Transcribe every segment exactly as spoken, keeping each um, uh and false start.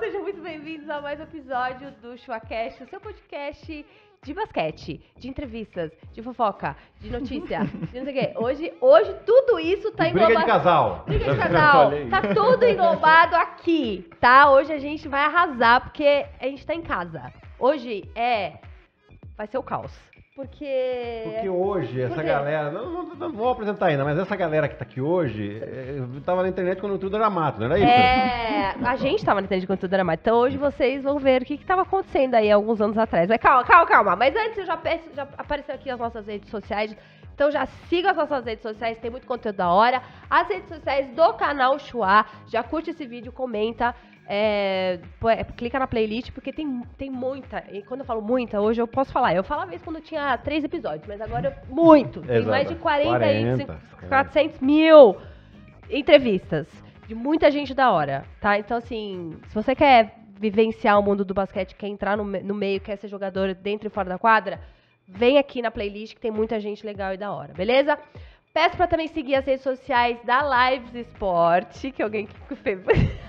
sejam muito bem-vindos a mais um episódio do ChuaCast, o seu podcast de basquete, de entrevistas, de fofoca, de notícia, de não sei o quê. Hoje, hoje tudo isso tá englobado... Briga de casal. Briga de casal. Tá tudo englobado aqui, tá? Hoje a gente vai arrasar, porque a gente tá em casa. Hoje é... vai ser o caos. Porque... Porque hoje, essa Por quê? galera... Não, não, não vou apresentar ainda, mas essa galera que tá aqui hoje... Eu tava na internet quando tudo era mato, não era isso? É, a gente tava na internet quando tudo era mato. Então hoje vocês vão ver o que que tava acontecendo aí alguns anos atrás. Mas calma, calma, calma. Mas antes eu já peço, já apareceu aqui as nossas redes sociais. Então já siga as nossas redes sociais, tem muito conteúdo da hora. As redes sociais do canal Chua. Já curte esse vídeo, comenta. É, pô, é, clica na playlist, porque tem, tem muita. E quando eu falo muita, hoje eu posso falar. Eu falava isso quando eu tinha três episódios, mas agora eu, muito. Tem Exato. mais de quarenta, quarenta, e quatrocentos mil entrevistas de muita gente da hora, tá? Então, assim, se você quer vivenciar o mundo do basquete, quer entrar no, me- no meio, quer ser jogador dentro e fora da quadra, vem aqui na playlist que tem muita gente legal e da hora, beleza? Peço pra também seguir as redes sociais da Lives Sport, que alguém que fez...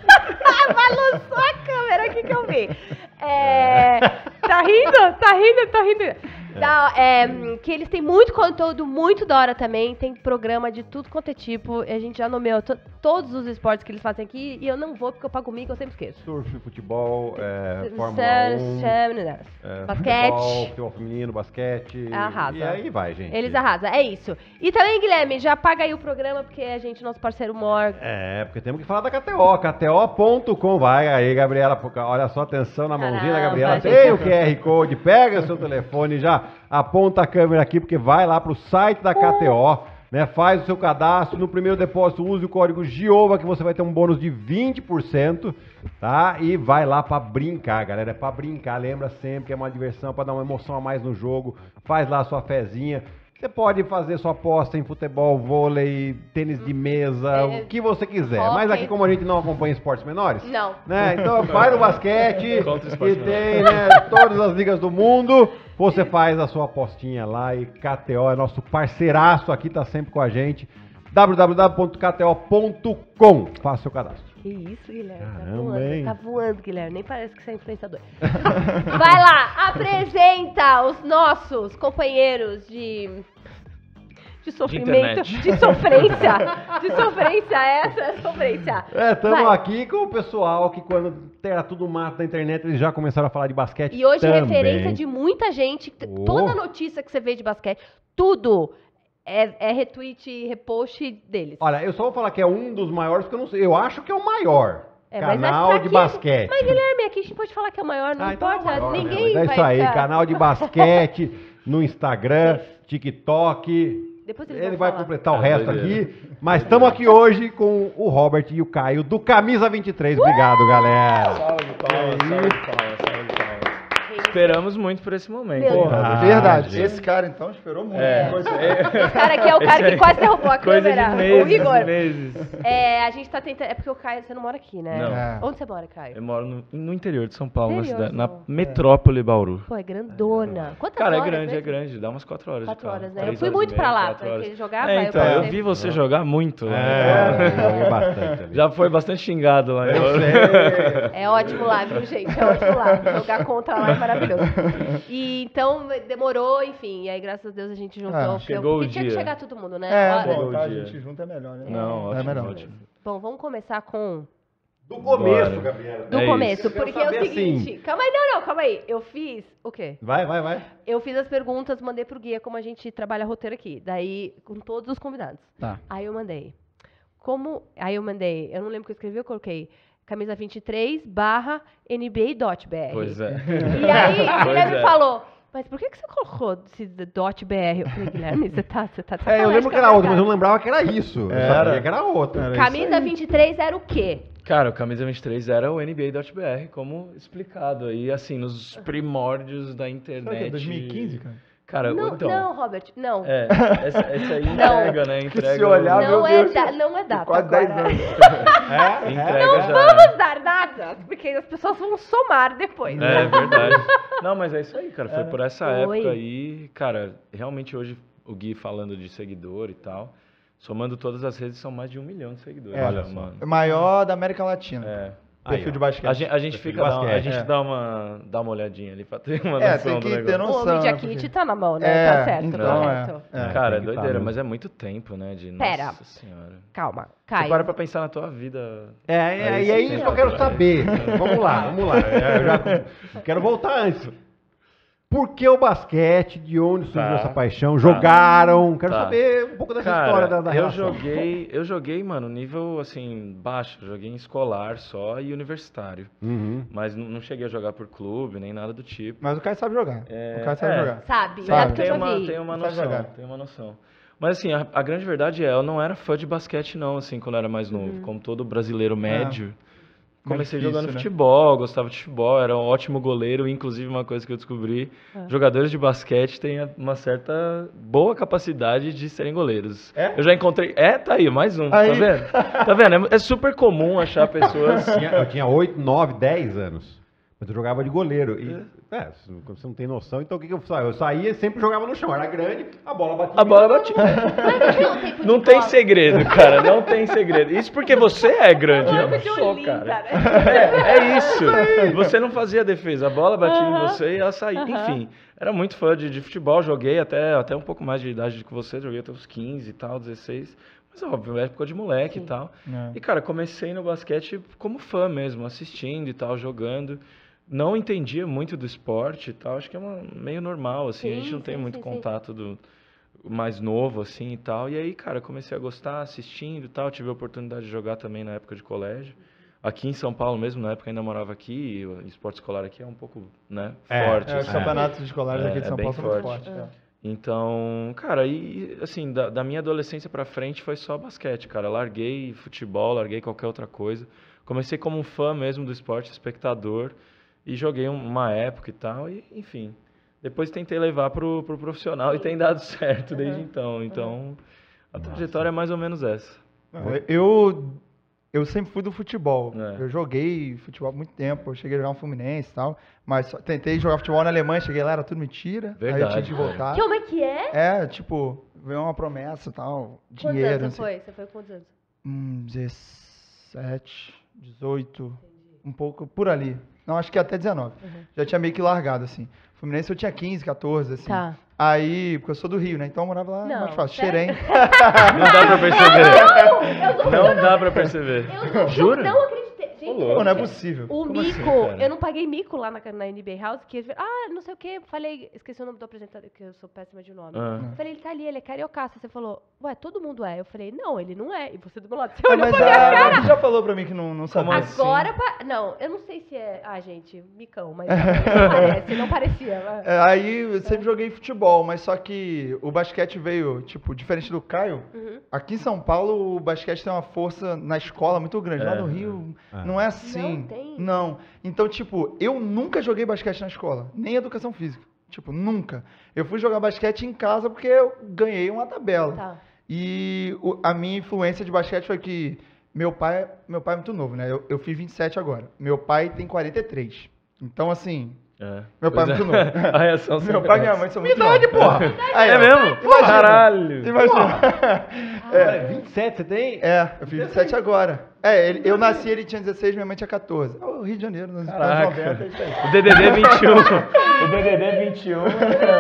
balançou a câmera aqui que eu vi. É... Tá rindo? Tá rindo? Tá rindo? Da, é, que eles têm muito conteúdo, muito da hora também. Tem programa de tudo quanto é tipo. A gente já nomeou to- todos os esportes que eles fazem aqui. E eu não vou porque eu pago mico, eu sempre esqueço. Surf, futebol, é, Fórmula Sério, um, sério, é, basquete. futebol, futebol feminino, basquete. Arrasa. E aí vai, gente. Eles arrasam, é isso. E também, Guilherme, já paga aí o programa, porque a gente, nosso parceiro maior. É, porque temos que falar da K T O, K T O ponto com. Vai aí, Gabriela, olha só, atenção na mãozinha da Caramba, Gabriela. gente. Tem o Q R Code, pega seu telefone, já aponta a câmera aqui, porque vai lá pro site da K T O, né? Faz o seu cadastro, no primeiro depósito use o código GIOVA, que você vai ter um bônus de vinte por cento, tá? E vai lá pra brincar, galera, é pra brincar, lembra sempre que é uma diversão, pra dar uma emoção a mais no jogo, faz lá a sua fezinha. Você pode fazer sua aposta em futebol, vôlei, tênis de mesa, É, o que você quiser. hóquei. Mas aqui, como a gente não acompanha esportes menores, Não. né? Então vai no basquete, Contra o que esporte tem, né, todas as ligas do mundo. Você faz a sua apostinha lá e K T O é nosso parceiraço aqui, tá sempre com a gente. w w w ponto k t o ponto com. Faça seu cadastro. Que isso, Guilherme? Caramba, tá voando, hein? tá voando, Guilherme. Nem parece que você é influenciador. Vai lá, apresenta os nossos companheiros de... De sofrimento, internet. de, sofrência. De sofrência, essa é sofrência. É, estamos Vai. aqui com o pessoal que quando era tudo mato na internet, eles já começaram a falar de basquete E hoje também. referência de muita gente. t- Oh. Toda notícia que você vê de basquete, tudo é, é retweet e repost deles. Olha, eu só vou falar que é um dos maiores, porque eu não sei, eu acho que é o maior É, mas canal pra de quê? basquete. Mas, Guilherme, aqui a gente pode falar que é o maior, não Ah, então é o importa. maior, né? Ninguém Mas é vai isso aí, ficar- canal de basquete no Instagram, TikTok. Depois eles Ele vão vai falar. completar o Ah, resto doideira. aqui. Mas estamos aqui hoje com o Robert e o Caio do Camisa vinte e três. Obrigado, galera. Salve, palmas, E aí? salve, palmas, salve, palmas. Que isso. Esperamos muito por esse momento. Meu hein? Deus. Ah, Verdade. gente. Esse cara, então, esperou muito. É, Coisa- Esse cara aqui é o cara Esse que aí- quase derrubou a Coisa câmera. de O meses, Igor. meses. É, a gente tá tentando. É porque o Caio, você não mora aqui, né? Não. É. Onde você mora, Caio? Eu moro no, no interior de São Paulo, na, Interior, cidade, na São- metrópole Bauru. Pô, é grandona. Quantas Cara, é horas grande, é mesmo? grande. Dá umas quatro horas Quatro de carro. horas, né? Três Eu fui horas muito e pra meia, lá, quatro porque horas. ele jogava, É, eu então, eu passei. vi você jogar muito lá. É, eu joguei bastante ali. Já foi bastante xingado lá. né? É ótimo lá, viu, gente? É ótimo lá. Jogar contra lá é maravilhoso. E então demorou, enfim. E aí, graças a Deus, a gente juntou. Ah, porque, chegou o porque tinha que dia. chegar todo mundo, né? É, Ó, Chegou bom, o tá, a dia. gente junto é melhor, né? Não, é ótimo, melhor. ótimo. Bom, vamos começar com... Do começo, Bora. Gabriela. Do É começo, isso. Eu porque quero é o saber seguinte... assim. Calma aí, não, não, calma aí. Eu fiz... O quê? Vai, vai, vai. Eu fiz as perguntas, mandei pro guia, como a gente trabalha roteiro aqui. Daí, com todos os convidados. Tá. Aí eu mandei. Como... Aí eu mandei... Eu não lembro o que eu escrevi, eu coloquei... Camisa vinte e três barra N B A dot B R. Pois é. E aí, o Pois Guilherme é. falou, mas por que, que você colocou esse dot B R? Eu falei, Guilherme, você tá, você tá de É, eu sacanagem lembro com que a era minha outra, mas eu cara. não lembrava que era isso. Eu Era. sabia que era outra. Era Camisa vinte e três era o quê? Cara, o Camisa vinte e três era o N B A dot B R, como explicado aí, assim, nos primórdios da Será que internet. é dois mil e quinze, cara? Cara, Não, então... não, Robert, não. É, essa, essa aí Não. entrega, né? Entrega. se olhar, não, meu é Deus, da, não é data Quase dez agora. anos. É? Entrega Não já. vamos dar nada, porque as pessoas vão somar depois. É verdade. Não, mas é isso aí, cara. Foi por essa Foi. época aí, cara, realmente hoje o Gui falando de seguidor e tal, somando todas as redes são mais de um milhão de seguidores. É, já, mano. Maior da América Latina. É. perfil ó. de basquete. A gente, a gente, Perfil de fica, dá, a basquete. gente É. dá, uma, dá uma olhadinha ali pra ter uma É, noção tem do que ter negócio. noção. O Media né, Kit porque- tá na mão, né? É, Tá certo, então, correto. é. É. Cara, é tem que tá doideira, mesmo. mas é muito tempo, né? De, Pera. Nossa senhora. Calma, Você Caio. para pra pensar na tua vida. É, é, Aí e é você isso tem que eu quero que- saber. Vamos lá, vamos lá. É, eu já quero voltar antes. Por que o basquete? De onde surgiu Tá. essa paixão? Jogaram? Quero Tá. saber um pouco dessa Cara, história da, da eu relação. joguei, eu joguei, mano, nível assim, baixo. Eu joguei em escolar só e universitário. Uhum. Mas não, não cheguei a jogar por clube, nem nada do tipo. Mas o Caio sabe jogar. É, o Caio sabe é. jogar. Sabe, Sabe. sabe que eu Tem já uma, vi. tem uma Sabe noção, jogar. tem uma noção. Mas assim, a, a grande verdade é, eu não era fã de basquete não, assim, quando eu era mais Uhum. novo. Como todo brasileiro médio. Comecei difícil, jogando né? futebol, gostava de futebol, era um ótimo goleiro. Inclusive, uma coisa que eu descobri, Ah. jogadores de basquete têm uma certa boa capacidade de serem goleiros. É? Eu já encontrei... É, tá aí, mais um, Aí. tá vendo? Tá vendo? É, é super comum achar pessoas... Tinha- Eu tinha oito, nove, dez anos. Mas eu jogava de goleiro. E, é, quando você não tem noção, então o que, que eu fazia? Eu saía e sempre jogava no chão. Era grande, a bola batia. A bola batia. Mas não tem tempo de Não tem bola. segredo, cara, não tem segredo. Isso porque você é grande, eu não Marco de sou, Olinda, cara. né? É, é isso. Você não fazia defesa, a bola batia em Aham. você e ela saía. Aham. Enfim, era muito fã de, de futebol, joguei até, até um pouco mais de idade que você, joguei até uns quinze e tal, dezesseis. Mas óbvio, época de moleque Sim. e tal. É. E cara, comecei no basquete como fã mesmo, assistindo e tal, jogando. Não entendia muito do esporte e tal, acho que é uma, meio normal, assim, a Sim, gente não tem sim, muito sim, sim. contato do mais novo, assim, e tal. E aí, cara, comecei a gostar, assistindo e tal, tive a oportunidade de jogar também na época de colégio. Aqui em São Paulo mesmo, na época ainda morava aqui, e o esporte escolar aqui é um pouco, né, É, forte, É, os assim. campeonatos escolares É, aqui de é São bem Paulo são muito forte. fortes. é. Então, cara, e assim, da, da minha adolescência pra frente foi só basquete, cara. Larguei futebol, larguei qualquer outra coisa. Comecei como um fã mesmo do esporte, espectador, e joguei um- uma época e tal, e enfim. Depois tentei levar pro, pro profissional e tem dado certo desde Uhum. então. Então, a trajetória é mais ou menos essa. Não, Eu, eu sempre fui do futebol. É. Eu joguei futebol há muito tempo. Eu cheguei a jogar no Fluminense e tal. Mas só- tentei jogar futebol na Alemanha, cheguei lá, era tudo mentira. aí eu Verdade, tive que cara. voltar. Como é que é? É, tipo, veio uma promessa e tal. Quantos Dinheiro, anos não você sei. foi? Você foi com quantos anos? Hum, dezessete, dezoito, um pouco por ali. Não, acho que até dezenove. Uhum. Já tinha meio que largado, assim. Fluminense eu tinha quinze, catorze, assim. Tá. Aí, porque eu sou do Rio, né? Então eu morava lá Não, mais fácil. sério? Xerém. Não dá pra perceber. Não dá pra perceber. Eu não, Jura? não acreditei. Gente, louco. Pô, não é possível. o Como mico, assim, cara? eu não paguei mico lá na, na N B A House, que eles, ah, não sei o que, falei, esqueci o nome do apresentador, que eu sou péssima de nome. Ah. Eu falei, ele tá ali, ele é cariocaça. Você falou, ué, todo mundo é. Eu falei, não, ele não é. E você do meu lado, você Ah, olhou mas pra minha a cara. Gabi já falou pra mim que não, não sabia. Como assim? Agora, pa- não, eu não sei se é, ah, gente, micão, mas não parece, não parecia. mas- É, aí eu sempre joguei futebol, mas só que o basquete veio, tipo, diferente do Caio. Uhum. Aqui em São Paulo, o basquete tem uma força na escola muito grande. Lá É, no Rio, é. não é assim. Não tem? Não. Então, tipo, eu nunca joguei basquete na escola, nem educação física. Tipo, nunca. Eu fui jogar basquete em casa porque eu ganhei uma tabela. Tá. E o- a minha influência de basquete foi que meu pai, meu pai é muito novo, né? Eu, eu fiz vinte e sete agora. Meu pai tem quarenta e três. Então, assim, É. meu pai é Pois muito novo. A reação Meu sempre pai e é minha essa. mãe são muito Idade, novos. porra! Aí, É ó, mesmo? Imagina. Caralho! Imagina. É, vinte e sete você tem? É, eu fiz vinte e sete agora. É, ele- eu nasci, ele tinha dezesseis, minha mãe tinha catorze. É o Rio de Janeiro, nos anos Caraca. noventa, é isso aí. O D D D vinte e um. O D D D vinte e um é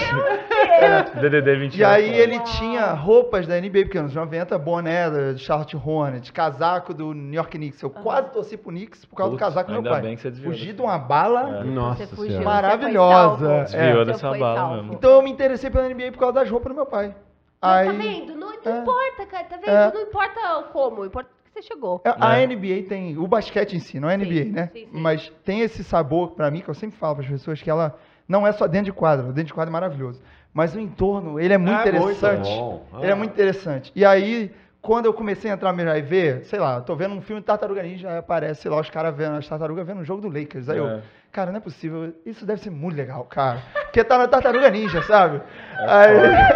forte. O D D D vinte e um. E aí é forte. ele tinha roupas da N B A, porque nos noventa, boné do Charlotte Hornets, casaco do New York Knicks. Eu quase torci pro Knicks por causa Putz, do casaco do meu ainda pai. bem que você desviou Fugi dessa. de uma bala. É. Nossa Você fugiu, Senhora. Maravilhosa. você foi salvo. Desviou Você dessa foi bala salvo. mesmo. Então eu me interessei pela N B A por causa das roupas do meu pai. Mas Aí, tá vendo? Não, não É. importa, cara, tá vendo? É. Não importa como, importa que você chegou. a a É. N B A tem, o basquete em si, não é N B A, Sim, né? sim, sim. Mas tem esse sabor pra mim, que eu sempre falo para as pessoas, que ela não é só dentro de quadro, dentro de quadro é maravilhoso. Mas o entorno, ele é muito Ah, muito interessante. bom. Ah. Ele é muito interessante. E aí, quando eu comecei a entrar mesmo aí ver, sei lá, eu tô vendo um filme de Tartaruga Ninja, aí aparece, sei lá, os caras vendo, as tartarugas vendo um jogo do Lakers. Aí eu, É. cara, não é possível, isso deve ser muito legal, cara. Porque tá na Tartaruga Ninja, sabe? Aí,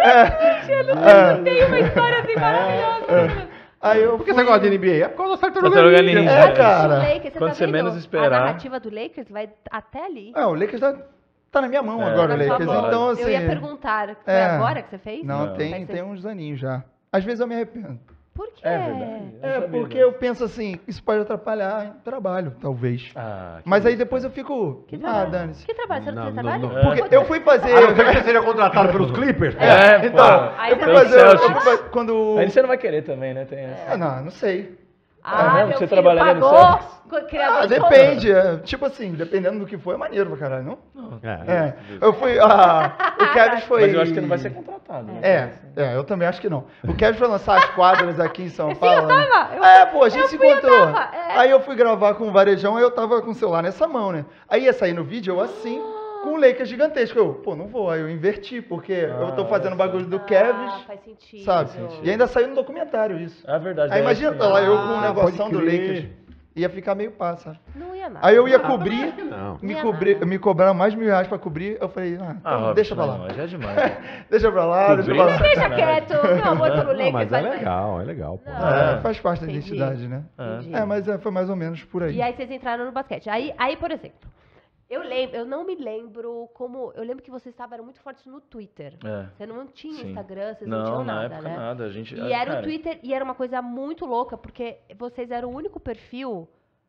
é, Tem uma história assim maravilhosa. aí eu Por que fui- você gosta de N B A? É por causa da Tartaruga Tartaruga Ninja. Ninja. É, cara. O Lakers, você Quando tá você vendo? menos A esperar. narrativa do Lakers vai até ali. É, o Lakers tá, tá na minha mão É, agora, o Na sua Lakers. mão. Então, eu ia assim. perguntar, foi é. agora que você fez? Não, Não. tem, Vai ser- tem uns aninhos já. Às vezes eu me arrependo. Por quê? É verdade. Eu não É, sabia porque disso. eu penso assim, isso pode atrapalhar o trabalho, talvez. Ah, que Mas aí isso, depois eu cara. fico, Que ah, trabalho? dane-se. Que trabalho? Você não, Não, você não, trabalha? não. Porque eu fui fazer... A não ser que você seja contratado pelos Clippers. É, Então, pô. Aí eu você fui vai fazer... Eu Celtics. fui fazer quando... Aí você não vai querer também, né? Tem essa. Ah, não, não sei. Ah, É mesmo? meu Você filho trabalharia no pagou, Celtics? co- criador Ah, de depende. É, tipo assim, dependendo do que for, é maneiro pra caralho, não? É. É. Eu fui... Ah, o Kevin foi... Mas eu acho que não vai ser contratado. Né? É, é, eu também acho que não. O Kevin foi lançar as quadras aqui em São Sim, Paulo. eu tava, né? eu- é, pô, a gente eu se fui, eu encontrou. tava, é. Aí eu fui gravar com o Varejão, aí eu tava com o celular nessa mão, né? Aí ia sair no vídeo, eu assim, com um Lakers gigantesco. Eu, pô, não vou. Aí eu inverti, porque eu tô fazendo o bagulho do Ah, Kevin, faz sentido. sabe? E ainda saiu no documentário isso. É verdade. Aí é imagina, assim, tá lá, eu com Ah, um negoção do pode crer. Lakers. Ia ficar meio passa. Não ia nada. Aí eu ia Ah, cobrir, também acho que não. me, Não ia cobrir, nada. me cobraram mais de mil reais pra cobrir. Eu falei, ah, Ah, então Robson, deixa pra lá. não, já é demais. né? Deixa pra lá, deixa Cobrir? pra lá. Deixa quieto, meu amor pelo Não, Lakers. mas é vai- legal, é legal. Pô. Não. É, É. faz parte da Entendi. identidade, né? É. Entendi. É, mas é, foi mais ou menos por aí. E aí vocês entraram no basquete. Aí, aí por exemplo, eu lembro, eu não me lembro como. Eu lembro que vocês estavam eram muito fortes no Twitter. É. Você não tinha Sim. Instagram, vocês não, Não, tinham na nada, época né? nada. A gente, E era cara, o Twitter, e era uma coisa muito louca, porque vocês eram o único perfil.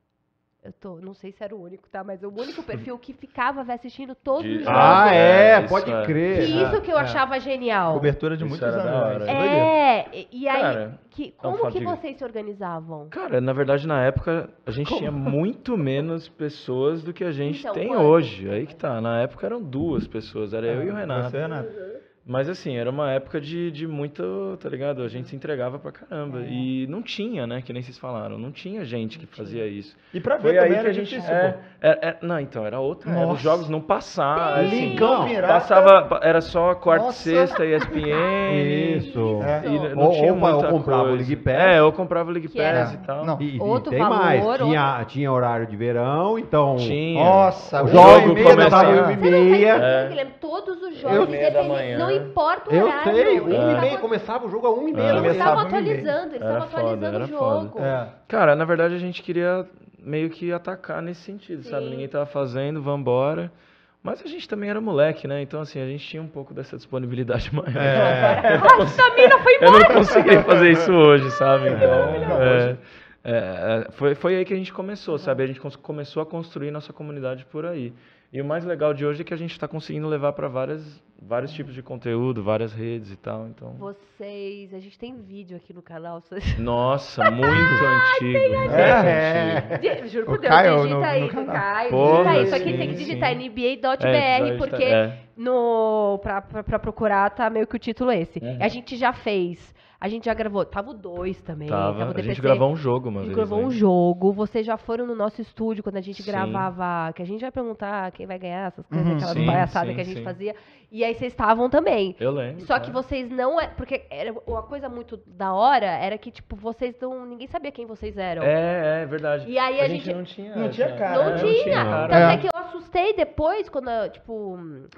Eu tô, não sei se era o único, tá? Mas o único perfil que ficava assistindo todos De- os jogos. Ah, é, É, isso pode é. crer. Que isso que eu É. achava genial. Cobertura de Isso muitos era anos. da né? hora. Isso é doideira. É, e, e aí, Cara, que, não, como fala, que diga. vocês se organizavam? Cara, na verdade, na época, a gente tinha muito menos pessoas do que a gente Então, tem quanto? hoje. Aí que tá. Na época eram duas pessoas, era eu e o Renato. Você, Renato. Mas assim, era uma época de, de muito, tá ligado? A gente se entregava pra caramba. É. E não tinha, né? Que nem vocês falaram. Não tinha gente que fazia isso. E pra ver Foi também aí que era a gente. difícil, É, pô. é, é, não, então, era outra. Era, os Nossa. jogos não passavam. Sim. Assim, Lincão, pirata. passava, era só quarta e Nossa. sexta, E S P N. Isso. É. E não Ou- tinha ou- ou muita comprava o coisa. League Pass. É, eu comprava o League Que era- Pass e tal. Não. E, e Outro tem valor, mais, outro- tinha, tinha horário de verão, então Tinha. Nossa, o uma jogo e meia da começava manhã. uma e Você não tá meia. entendendo, Guilherme? Todos os jogos, Eu- Meia da independente- manhã. não importa o Eu horário. sei, eles uma e estavam- meia, começava o jogo a uma e meia É. da Eles manhã. estavam Começava uma e meia. atualizando, eles Era estavam foda, atualizando era o foda. jogo. É. Cara, na verdade a gente queria meio que atacar nesse sentido, sabe? Sim. Ninguém tava fazendo, vambora. Mas a gente também era moleque, né? Então, assim, a gente tinha um pouco dessa disponibilidade maior. É. A estamina foi Eu embora. não consegui fazer isso hoje, sabe? Então, é, é, é, foi, foi aí que a gente começou, sabe? A gente cons- começou a construir nossa comunidade por aí. E o mais legal de hoje é que a gente está conseguindo levar para várias vários tipos de conteúdo, várias redes e tal. Então, Vocês, a gente tem vídeo aqui no canal. Vocês... nossa, muito antigo. muito É. antigo. Di- Juro por O Deus, Caio digita no- aí no com o canal. Caio, Porra, digita aí. Só que sim, tem que digitar sim. N B A ponto É, B R, vai, porque é. no, pra, pra, pra procurar tá meio que o título esse. Uhum. A gente já fez, a gente já gravou, tava o dois também, tava, Tava, o a D P C. gente gravou um jogo uma A gente vez. gravou né? um jogo, vocês já foram no nosso estúdio quando a gente Sim. gravava, que a gente vai perguntar quem vai ganhar, essas coisas, Uhum. aquelas Sim, palhaçadas sim, que a gente sim. fazia. E aí vocês estavam também. Eu lembro. Só que claro. vocês não é. Porque era uma coisa muito da hora era que, tipo, vocês não. Ninguém sabia quem vocês eram. É, é verdade. E aí a gente- não tinha. não tinha cara, Não É, tinha. cara. Tanto é. É. que eu assustei depois, quando, eu, tipo.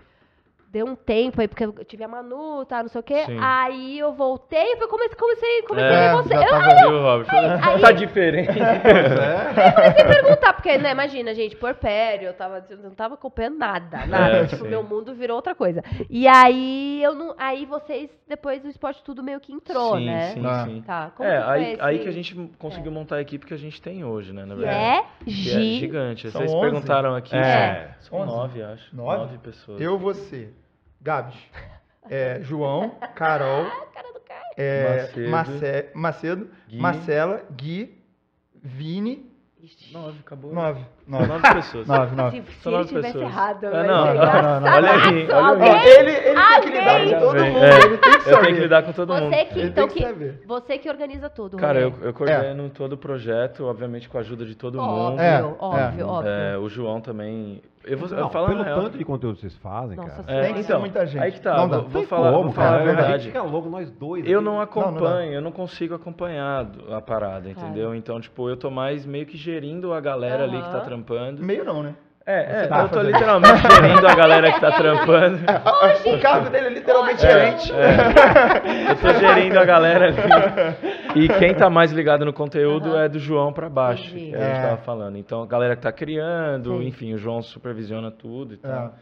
Deu um tempo aí, porque eu tive a Manu, tá, não sei o quê. Sim. Aí eu voltei e comecei, comecei, comecei É, a ver você. já Eu, tava- aí eu Viu, Robert? aí- Tá diferente. comecei a perguntar, porque, né, imagina, gente, porpério, eu tava, eu não tava acompanhando nada, nada. É, tipo, sim. meu mundo virou outra coisa. E aí, eu não, aí vocês, depois o esporte tudo meio que entrou, sim, né? sim, Ah. sim. Tá, como É, que foi aí, esse... aí que a gente conseguiu montar a equipe que a gente tem hoje, né? Na Que verdade. é Que é Gi... gigante. São Vocês onze? perguntaram aqui. É. São onze? nove, acho. Nove? Nove pessoas. Eu, você, Gabs, é, João, Carol, Cara do cara. é, Macedo. Mace- Macedo, Gui. Marcela, Gui, Vini, Ixi. Nove, acabou. nove. São Nove. nove pessoas. Nove, Se, nove. se São ele nove tivesse pessoas. errado, É, vai não, ser não, não, não. Olha aí, engraçadaço. olha Alguém- aí. Ele, ele tem que lidar Alguém- com todo Vem, mundo, é. ele tem que Eu tenho que saber. lidar com todo mundo. Você que, Ele então, tem que que, saber. você que organiza tudo, Cara, eu, rolê. eu coordeno todo o projeto, obviamente com a ajuda de todo mundo. Óbvio, É, óbvio, é. óbvio. É, o João também. Eu vou eu Não, falar pelo na real. tanto de conteúdo que vocês fazem, Nossa cara. É, Tem que ser então, muita gente. Aí que tá, Não dá. vou, vou Tem falar, como, vou falar cara. a A gente verdade. fica louco, nós dois. Eu aqui. não não acompanho, eu não consigo acompanhar do- a parada, Claro. entendeu? Então, tipo, eu tô mais meio que gerindo a galera ali que tá Aham. trampando. Meio não, né? É, é, tá eu tô fazendo. literalmente gerindo a galera que tá trampando. O cargo dele é literalmente Hoje- gerente. É, eu tô gerindo a galera ali. E quem tá mais ligado no conteúdo Aham. é do João pra baixo, Entendi. que a gente É. tava falando. Então, a galera que tá criando, Sim. enfim, o João supervisiona tudo e tal. É.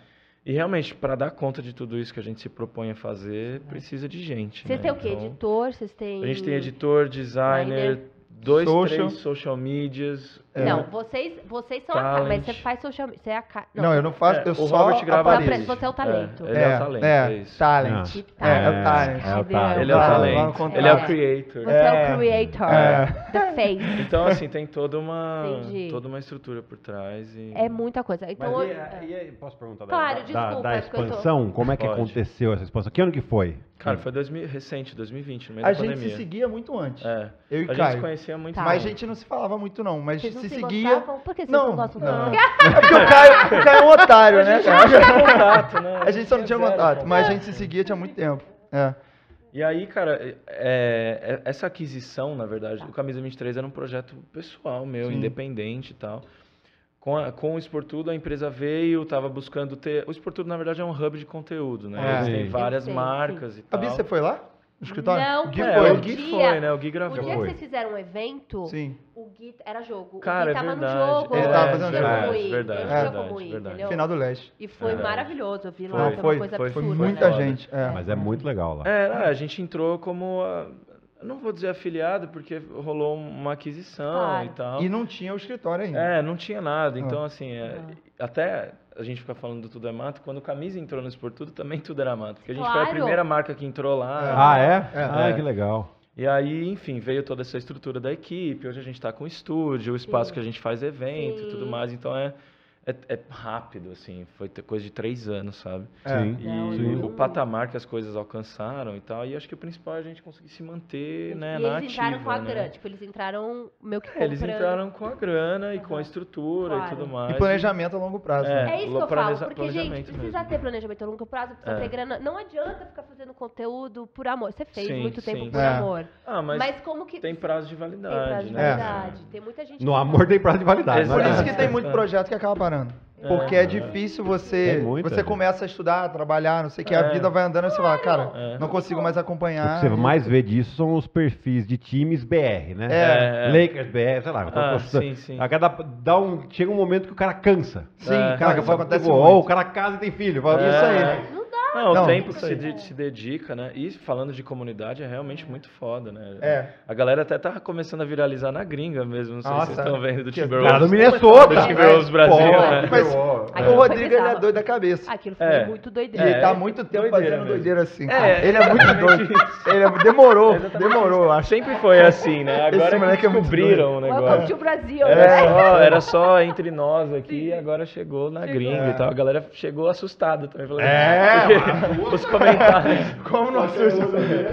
E realmente, para dar conta de tudo isso que a gente se propõe a fazer, precisa de gente. Vocês né? têm o quê? Então, Editor? Vocês têm... a gente tem editor, designer, Designer. dois, Social. três social medias. Não, é, vocês, vocês são a cara, mas talent. você faz social media. Você é a cara. Não, eu não faço, É, eu o só Robert grava Você apareço. é o talento. É, ele é, o talento, é, é isso. talent. Keep É, é o talent. talent. É o talent. Ele é o Vai, talento, vamos contar. ele é o É. creator. Você é, É. o creator, É. the face. Então, assim, tem toda uma, Entendi. toda uma estrutura por trás. E... É muita coisa. Então, Mas eu- e, e aí, posso perguntar Claro, da, da, desculpa, da é porque eu tô- expansão? Como é que Pode. aconteceu essa expansão? Que ano que foi? Cara, foi dois mil, recente, dois mil e vinte, no meio A da gente pandemia. se seguia muito antes. É. Eu e a gente Caio. se conhecia muito Tá. Mas a tempo. gente não se falava muito, não. Mas Vocês não se se seguia. gostavam? Por que vocês não, não gostam não. tanto? É porque o Caio, o Caio é um otário, né, cara? contato, né? A gente só não tinha zero contato, contato. mas a gente se seguia tinha muito tempo. É. E aí, cara, é, é- essa aquisição, na verdade, o Camisa vinte e três era um projeto pessoal meu, Sim. independente e tal. Com, a, com o Esportudo, a empresa veio, estava buscando ter... O Esportudo, na verdade, é um hub de conteúdo, né? É. Eles têm Sim. várias Eu sei, marcas e A tal. Bia, você foi lá? No escritório? Não, o Gui porque É, foi. o Gui dia- foi, né? O Gui O gravou. dia que foi. vocês fizeram um evento, Sim. o Gui era jogo. Cara, o é Gui tava verdade. no jogo. Ele não tava tinha fazendo como verdade, ir, verdade, não tinha verdade, como ir, verdade. entendeu? Final do Leste. E foi Verdade. maravilhoso, eu vi lá, Foi, foi, foi, uma coisa foi Foi absurda. muita né? gente. É. Mas é muito legal lá. É, a gente entrou como... a- eu não vou dizer afiliado, porque rolou uma aquisição Claro. e tal. E não tinha o escritório ainda. É, não tinha nada. Então, Ah. assim, é, até a gente fica falando do Tudo é Mato, quando o Camisa entrou no Esportudo, também tudo era mato. Porque a gente foi Claro. a primeira marca que entrou lá. Ah, é? É. Ah, É. que legal. E aí, enfim, veio toda essa estrutura da equipe. Hoje a gente está com o estúdio, o espaço Sim. que a gente faz evento Sim. e tudo mais. Então é, é, é rápido, assim. Foi ter coisa de três anos, sabe? É. Sim. E Não, Sim. o patamar que as coisas alcançaram e tal. E acho que o principal é a gente conseguir se manter, né, E na eles entraram ativa, com a né? grana, tipo, eles entraram meio que É, comprando. eles entraram com a grana e com Aham. a estrutura Claro. e tudo mais. E planejamento a longo prazo. É. né? É isso que eu falo, Planeja- porque, gente, planejamento precisa mesmo. ter planejamento a longo prazo, precisa É. ter grana. Não adianta ficar fazendo conteúdo por amor. Você fez Sim, muito tempo sim. por É. amor. Ah, mas, Mas, como que... tem prazo de Tem validade, prazo de né? validade. Tem muita gente... No que- amor tem prazo de validade. Por né? isso que tem É. muito projeto que acaba parando. Porque é, difícil você. Tem muita, você gente. começa a estudar, trabalhar, não sei o que, a É. vida vai andando e você fala, cara, É. não consigo mais O acompanhar. que você mais vê disso são os perfis de times B R, né? É. É. Lakers B R, sei lá. Ah, tô- sim, sim. A cada, dá um, chega um momento que o cara cansa. Sim, É. cara, que isso fala, acontece pô, muito. ou o cara casa e tem filho. Fala, É. Isso aí. Não dá. Não, o Não, tempo isso que se, aí. de- se dedica, né? E falando de comunidade é realmente muito foda, né? É. A galera até tá começando a viralizar na gringa mesmo. Não sei Nossa, se vocês estão vendo do que- Timberwolves. Cara do Minnesota. Do Timberwolves Brasil, Pô, né? Mas pô, Aquilo o foi Rodrigo ele é bizarro. doido da cabeça. Aquilo foi É. muito E doideira. ele É, tá há muito tempo doideira fazendo mesmo. doideira assim. É, ele é muito exatamente doido. Ele é- demorou, É exatamente demorou, isso. acho. Sempre foi assim, né? Agora que moleque é muito descobriram o Welcome negócio. to Brasil, Era né? só, era só entre nós aqui, agora chegou na gringa É. e tal. A galera chegou assustada também. Falando, É, porque os comentários, Como não assusta?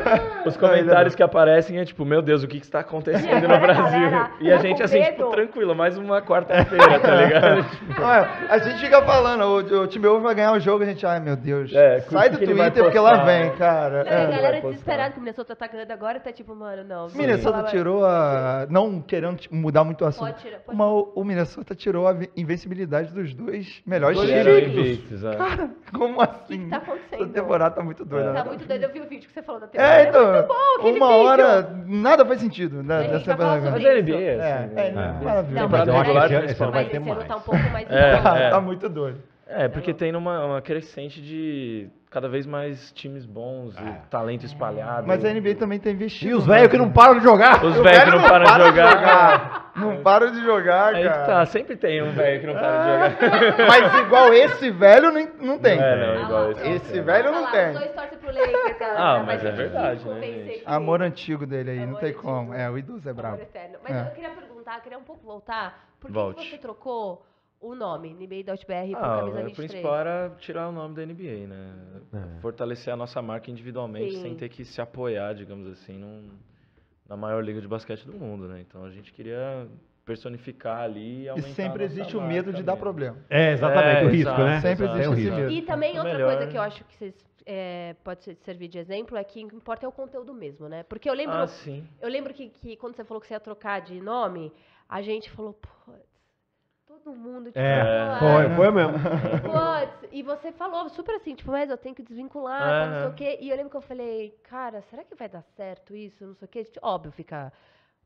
os comentários que aparecem é tipo, meu Deus, o que que está acontecendo no Brasil? Galera, E a tá gente com assim, medo. tipo, tranquilo, mais uma quarta-feira, tá ligado? Olha, a gente fica falando, o, o time Wolves vai ganhar o jogo, a gente, ai meu Deus. É, sai o do que ele vai Twitter porque lá postar, vem, né? cara. Não, e a É. galera vai postar. desesperada que o Minnesota tá ganhando agora tá tipo, mano, não. Minnesota Fala- tirou a. Não querendo tipo, mudar muito o assunto. Pode tirar, pode Mas o, o Minnesota tirou a vi- invencibilidade dos dois melhores Dois times. eram invictos, é. Cara, como assim? que tá acontecendo? Essa temporada tá muito doida. Tá né? muito doido, eu vi o vídeo que você falou da temporada. É, então, muito bom aquele uma vídeo. hora, nada faz sentido né, A gente nessa vai falar temporada. Mas sobre a N B A, É, assim, é, né? maravilha. Não, Temporada mas regular, esse ano- esse ano vai Mas ter esse ano mais. tá um pouco mais... É, intenso. é. Tá muito doido. É, porque tem uma, uma crescente de cada vez mais times bons É. e talento espalhado. Mas a N B A também tem investido. E os né? velhos que não param de jogar. Os velhos que não param de jogar. Não param de jogar, Aí que cara. tá, sempre tem um velho que não para de jogar. Mas igual esse velho nem- não tem. É, não, Ah, igual lá, esse. Esse pronto. velho Olha não lá, tem. Os dois torcem pro Lakers, cara. Ah, Vai mas ser é verdade, difícil né, convencer gente? que- Amor antigo dele aí, não Amor tem antigo. como. É, o idoso é bravo. Amor eterno. Mas É. eu queria perguntar, eu queria um pouco voltar. Por que, Volte. que você trocou o nome, N B A.br, por Ah, camisa o vinte e três? principal era tirar o nome da N B A, né? É. Fortalecer a nossa marca individualmente, Sim. sem ter que se apoiar, digamos assim, num, na maior liga de basquete do mundo, né? Então a gente queria personificar ali e E aumentar sempre a nossa existe o marca medo de dar mesmo. problema. É, exatamente, É, o risco, exato, né? Sempre exato, existe Tem o esse risco. medo. E também O outra melhor- coisa que eu acho que vocês é, pode ser- servir de exemplo é que o que importa é o conteúdo mesmo, né? Porque eu lembro, Ah, sim. eu lembro que, que quando você falou que você ia trocar de nome, a gente falou, putz, todo mundo tipo, É, "Ah, foi, foi mesmo. putz", e você falou super assim, tipo, mas eu tenho que desvincular, tá, não sei Aham. o quê. E eu lembro que eu falei, cara, será que vai dar certo isso? Não sei o quê. Óbvio, fica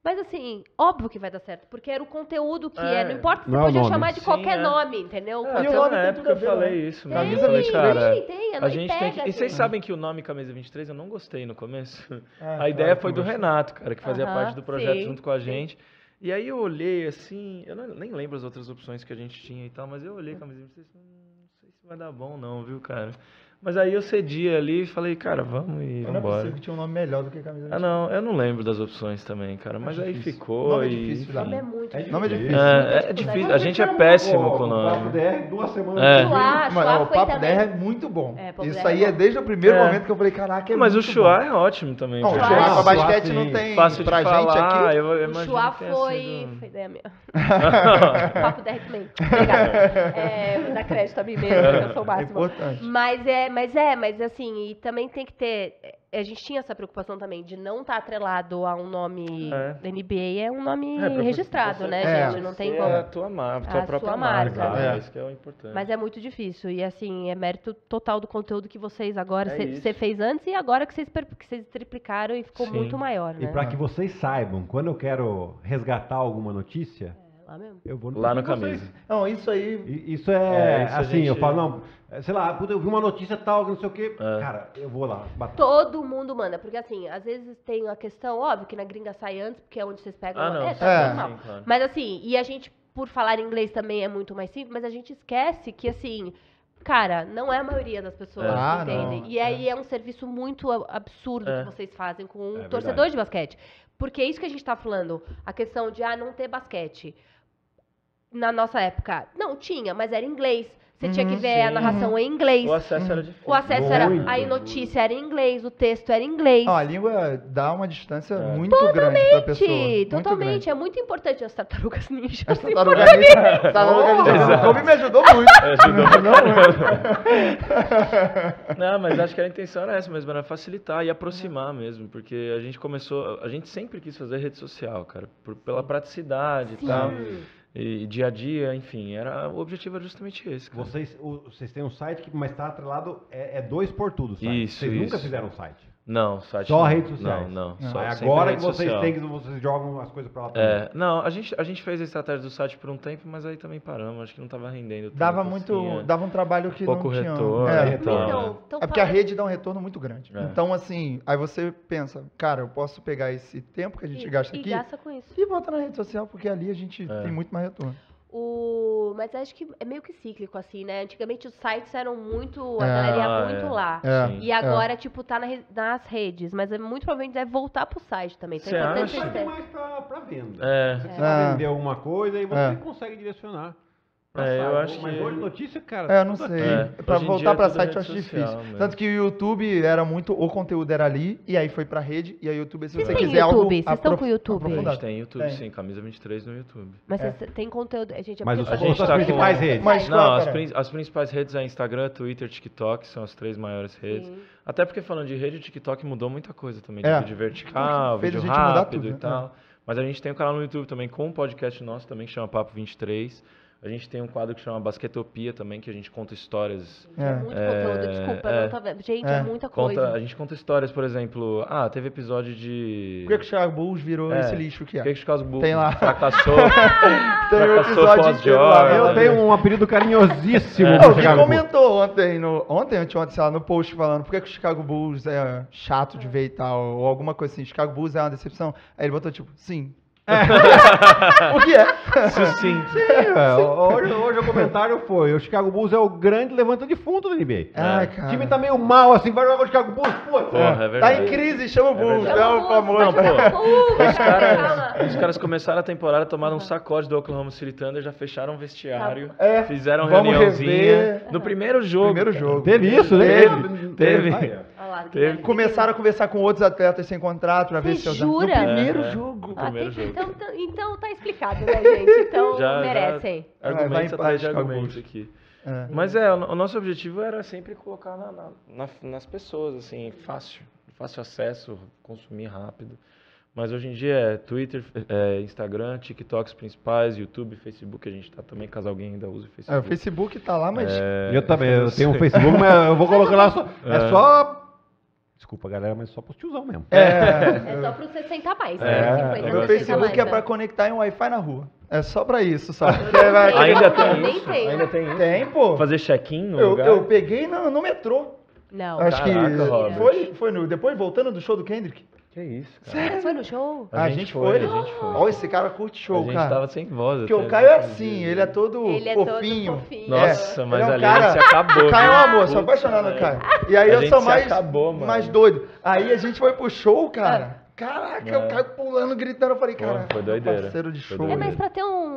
Mas assim, óbvio que vai dar certo, porque era o conteúdo que é, É, não importa se não é você o podia nome. chamar de Sim, qualquer é. nome, entendeu? É, E até o nome na tem época tudo a eu ver, falei né? isso. Tem, Mas eu falei, Camisa cara, tem, tem, a não gente tem que... pega, E vocês assim. sabem que o nome Camisa vinte e três eu não gostei no começo. Ah, A ideia claro, foi do você- Renato, cara, que fazia Aham, parte do projeto sim, junto com a sim. gente. E aí eu olhei assim, eu não- nem lembro as outras opções que a gente tinha e tal, mas eu olhei Camisa vinte e três e falei, "Hum, não sei se vai dar bom não, viu, cara?" Mas aí eu cedi ali e falei, cara, vamos e Não é vambora. possível que tinha um nome melhor do que camisa Ah, não, eu não lembro das opções também, cara, mas Acho aí difícil. ficou Nome é e... difícil, O nome é Daí. muito É difícil. Nome é difícil. difícil. É, é difícil, a gente é péssimo com o O Papo nome. D R, duas semanas. É. depois. Chua, Mas, Chua ó, o foi Papo também. D R é muito bom. É, Papo Isso D R aí é é bom. desde o primeiro É. momento que eu falei, caraca, é Mas o muito Chua bom. é ótimo também. Não, o porque Chua é é Chua, pra ótimo. basquete sim. não tem fácil de pra falar, gente aqui. eu, eu O imagino Chua que tenha foi... sido- Foi ideia minha. O Papo D R também. Obrigada. É, vou dar crédito a mim mesmo, que eu sou o É máximo. importante. Mas é, mas é, mas assim, e também tem que ter. A gente tinha essa preocupação também de não estar atrelado a um nome É. da N B A, é um nome É, pra registrado, você- né, É. gente? Não tem Você como. é a tua marca, tua A própria sua marca. marca. né? É. Isso que é o importante. Mas é muito difícil. E assim, é mérito total do conteúdo que vocês agora. É Você isso. fez antes e agora que vocês, per- que vocês triplicaram e ficou Sim. muito maior, E né? para que vocês saibam, quando eu quero resgatar alguma notícia, É, lá mesmo. eu vou no Lá no perfil de vocês. camisa. Não, isso aí. E Isso é, É, isso a assim, eu gente- falo, não, é, sei lá, puta, eu vi uma notícia tal, não sei o quê. É. Cara, eu vou lá, bater. Todo mundo manda, porque assim, às vezes tem a questão, óbvio que na gringa sai antes, porque é onde vocês pegam. Ah, não. É, sim, tá É. normal. sim, claro. Mas assim, e a gente, por falar inglês também é muito mais simples, mas a gente esquece que assim, cara, não é a maioria das pessoas É. que Ah, entendem. não, E aí é um serviço muito a- absurdo É. que vocês fazem com um É torcedor verdade. de basquete. Porque é isso que a gente tá falando, a questão de ah, não ter basquete. Na nossa época, não tinha, mas era em inglês. Você tinha que Uhum, ver a sim. narração em inglês. O acesso era difícil. O acesso era. Muito. Aí notícia era em inglês, o texto era em inglês. Não, a língua dá uma distância É. muito grande pra pessoa. Gente, Muito totalmente. grande. É muito importante as tartarugas ninjas. Essa tartaruga ninja. Tartaruga ninja. Exato. O Kobe me ajudou muito. Ajudou pra Não, Não, mas acho que a intenção era essa mesmo, era facilitar e aproximar mesmo, porque a gente começou, a gente sempre quis fazer rede social, cara, por- pela praticidade e tal, e dia a dia, enfim, era, o objetivo era justamente esse, cara. Vocês, o- vocês têm um site, que, mas está atrelado, é, é dois por tudo, o site. Isso, Vocês nunca isso. fizeram um site. Não, site Só não. redes sociais. Não, não. Não. Só, Aí sempre agora rede que vocês social. têm, que vocês jogam as coisas pra lá também. É, não, a gente, a gente fez a estratégia do site por um tempo, mas aí também paramos, acho que não tava rendendo tanto dava assim, muito. é. Dava um trabalho que Pouco não tinha. retorno É. e tal. Então, então É porque a fala- rede dá um retorno muito grande. É. Então, assim, aí você pensa, cara, eu posso pegar esse tempo que a gente e, gasta e aqui gasta com isso. e botar na rede social, porque ali a gente É. tem muito mais retorno. O... Mas acho que é meio que cíclico, assim, né? Antigamente os sites eram muito. A É. galera ia Ah, muito é. lá. É. Sim. E agora, tipo, tá na re- nas redes. Mas é muito provavelmente deve voltar pro site também. Então Você é importante acha? vocês Mas é terem- mais pra, pra venda. É. Você precisa É. vender alguma coisa e você É. consegue direcionar. pra É, eu site. acho Mas que- hoje notícia, cara. É, eu não tudo sei. aqui. É. Pra Hoje em voltar dia é pra tudo site eu rede acho social difícil. mesmo. Tanto que o YouTube era muito, o conteúdo era ali, e aí foi pra rede, e aí o YouTube, se Vocês você têm quiser YouTube? algo Vocês estão aprof- com o YouTube? A aprofundado. gente tem YouTube, Tem. sim, Camisa vinte e três no YouTube. Mas É. vocês têm conteúdo. Gente, é Mas porque os A gente outras tá com- principais redes. Mas Não, qual, as, cara? prin- as principais redes é Instagram, Twitter, TikTok, são as três maiores redes. Sim. Até porque falando de rede, o TikTok mudou muita coisa também, de É. vídeo vertical, Fez a vídeo gente mudar rápido tudo, e né? tal. Mas a gente tem um canal no YouTube também com um podcast nosso também, que chama Papo vinte e três. A gente tem um quadro que chama Basquetopia também, que a gente conta histórias. É muito conteúdo, desculpa, é. não tá vendo. Gente, é, É. muita Conta, coisa. a gente conta histórias, por exemplo, ah, teve episódio de... Por que, que o Chicago Bulls virou É. esse lixo que Por é? que que o Chicago Bulls Tem lá. fracassou? Tem um fracassou episódio pós inteiro lá, Jordan. Eu tenho um apelido carinhosíssimo É. pro Alguém Chicago Bulls. comentou ontem, no, ontem, anteontem, sei lá, no post falando por que, que o Chicago Bulls é chato de ver e tal, ou alguma coisa assim, Chicago Bulls é uma decepção. Aí ele botou tipo, sim. O que é? Sucinto. É, hoje, hoje o comentário foi: o Chicago Bulls é o grande levanta de fundo da N B A. Ai, É. cara. O time tá meio mal, assim, vai jogar o Chicago Bulls, puta. Porra, é Tá verdade. em crise, chama o Bulls, verdade. é o famoso. Pode botar fogo, Os caras, calma. os caras começaram a temporada, tomaram um sacode do Oklahoma City Thunder, já fecharam o vestiário, É, fizeram vamos reuniãozinha. rever. No primeiro jogo. Primeiro cara. jogo. Teve isso, né? Teve, teve. Aí, ó. Olha lá, que Teve. delícia. Começaram a conversar com outros atletas sem contrato pra ver Você se... jura? No primeiro É, é. jogo. Ah, primeiro tem- jogo. Então, então, então tá explicado, né, gente? Então Já, merecem. já, Vai argumentos em atrás de paz, Chicago argumentos Bulls. aqui. É. Mas é, o, o nosso objetivo era sempre colocar na, na- na- nas pessoas, assim, fácil. Fácil acesso, consumir rápido. Mas hoje em dia é Twitter, é Instagram, TikToks principais, YouTube, Facebook, a gente tá também, caso alguém ainda use o É, o Facebook. Facebook tá lá, mas... É, Eu também, eu não tenho um sei. Facebook, mas eu vou colocar lá só. É É. só Desculpa, galera, mas só pros tiozão mesmo. É, É só pro sessenta a mais, É, né? é, cinquenta, é. meu sessenta Facebook mais, é né? pra conectar em Wi-Fi na rua. É só pra isso, só. tenho. Ainda Eu tem nem isso? tenho. Ainda tem isso? Tem, pô. Fazer check-in no Eu, lugar? eu peguei no, no metrô. Não. Acho Caraca, que Robert. foi, foi no, depois voltando do show do Kendrick. Que isso, cara. Você foi no show? A A, gente gente foi, foi. a gente foi. Ó, esse cara curte show, a gente cara. tava sem voz. Porque até o Caio é naquele assim, dia. ele é todo Ele é fofinho. todo fofinho. Nossa, É, mas ele é um ali cara- a gente se acabou. O Caio é um viu? amor, sou Puta, apaixonado no velho. Caio. E aí A eu gente sou se mais, acabou, mano. mais doido. Aí a gente foi pro show, cara. Ah. Caraca, É. o Caio pulando, gritando. Eu falei, Pô, cara, foi meu doideira. parceiro de Foi show. É, doideira. mas pra ter um,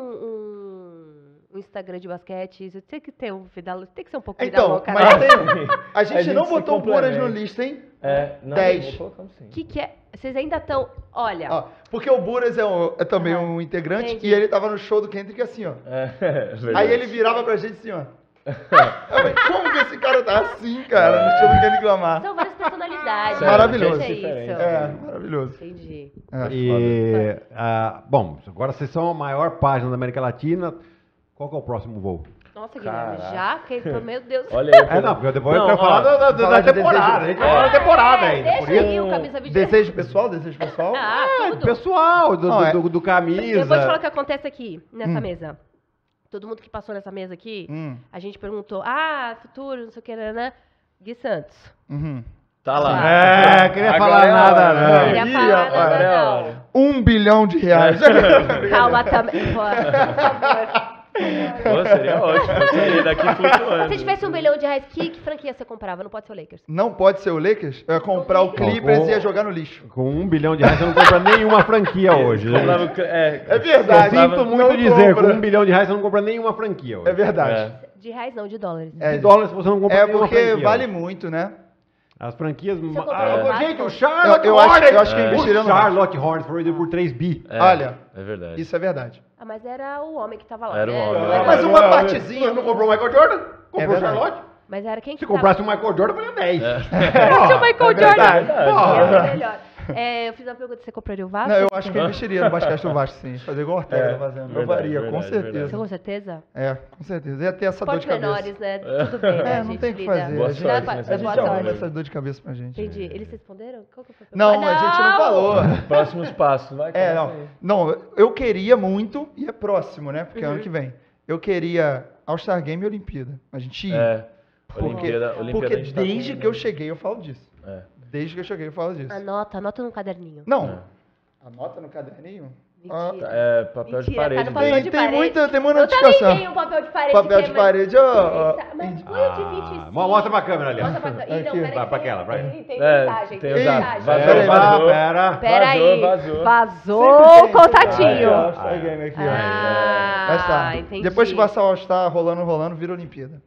um, um Instagram de basquete, você tem que ter um vida louca, tem que ser um pouco vida Então, louca, mas né? tem, a gente, A gente não se botou o Buras no complementa. lista, hein? É, não, dez. colocamos sim. O que que é? Vocês ainda estão... Olha, Ó, porque o Buras é, um- é também Aham. um integrante Entendi. e ele tava no show do Kendrick assim, ó. É, é verdade. Aí ele virava pra gente assim, ó. Eu falei, como que esse cara tá assim, cara, no show do Kendrick Lamar? são várias personalidades. Sério, Maravilhoso. É gente diferente. isso. É, maravilhoso. Entendi. É, E, ah, bom, agora vocês são a maior página da América Latina. Qual que é o próximo voo? Nossa, Guilherme, Caraca. já? Que, meu Deus. Olha aí. É, não, porque depois Não, eu quero ó, falar da, da- da falar de temporada. desejo. A gente vai falar da temporada É, ainda. Por deixa isso, aí o camisa vinte. Desejo pessoal, desejo pessoal. Ah, é, tudo. pessoal, do, Não, é- do, do camisa. Eu vou te falar o que acontece aqui, nessa Hum. mesa. Todo mundo que passou nessa mesa aqui, Hum, a gente perguntou, ah, futuro, não sei o que, né? Gui Santos. uhum. Tá lá. É, queria Agora falar é a nada, hora, não. né? Queria Ih, falar rapaz, Agora é a nada, hora. não. Um bilhão de reais. Calma também. Pô, por favor. Pô, seria ótimo. Eu sair daqui flutuando. Se tivesse um bilhão de reais, que, que franquia você comprava? Não pode ser o Lakers. Não pode ser o Lakers? Eu ia comprar o Clippers e ia jogar no lixo. Com um bilhão de reais você não compra nenhuma franquia hoje. né? Comprava o cl- É, É verdade. Eu sinto comprava- muito não dizer, compra. com um bilhão de reais você não compra nenhuma franquia hoje. É verdade. é. De reais não, de dólares. É, De dólares você não compra É nenhuma porque franquia. vale hoje. muito, né? As franquias... eu comprar Ah, no Vasco? gente, o Charlotte Eu- eu acho- Hornets... eu acho que eu o investiria no Charlotte Hornets foi vendido por três bi. É, Olha, É verdade. Isso é verdade. Ah, mas era o homem que tava lá. Era o né? homem. Não Ah, era- mas uma partezinha. Você não comprou o Michael Jordan? Comprou É o verdade. Charlotte? Mas era quem que Se tava- comprasse o Michael Jordan, valia dez. É. Se o Michael É verdade. Jordan. Porra. Ia ser melhor. É, eu fiz uma pergunta, você compraria o Vasco? Não, eu acho que eu investiria no basquete do Vasco, sim. Fazer igual o Ortega É, tá fazendo. Eu verdade, varia, com verdade, Você certeza. com certeza? É, com certeza. Ia ter essa dor Esportes de cabeça. menores, né? Tudo bem, né? É, a não gente tem o que lida. fazer. Boa a gente, sorte Dá a pra- gente boa arruma sorte. essa dor de cabeça pra gente. Entendi. Eles responderam? Qual que foi a pergunta? Não, Ah, a gente não falou. Próximos passos, vai. É, começa não. aí. Não, eu queria muito, e é próximo, né? Porque é Uhum. ano que vem. Eu queria All-Star Game e Olimpíada. A gente ia. É. Porque, Olimpíada, Olimpíada porque a gente tá desde com- que eu cheguei eu falo disso. É. Desde que eu cheguei eu falo disso. Anota, anota no caderninho. Não, anota no caderninho. Ah, Mentira. É, papel de Mentira, parede. tá no papel dele. de Tem, tem parede. muita, tem muita Eu também notificação. tenho um papel de parede. Papel que de é mais- parede, ó, ó. Mas põe o de vinte e cinco. Ah, mostra pra câmera ali. ó. Mostra pra câmera. Ih, não, Aqui. peraí. Vai pra aquela, vai. Tem, tem É, mensagem, tem tem os Ih, dados. mensagem. Vazou, Peraí, vazou. pera. Pera aí. Vazou, vazou. Vazou Sempre o tem. contatinho. Ah, All-Star Game aqui, ó. Ah, Mas tá. entendi. Depois que passar o All-Star rolando, rolando, vira Olimpíada.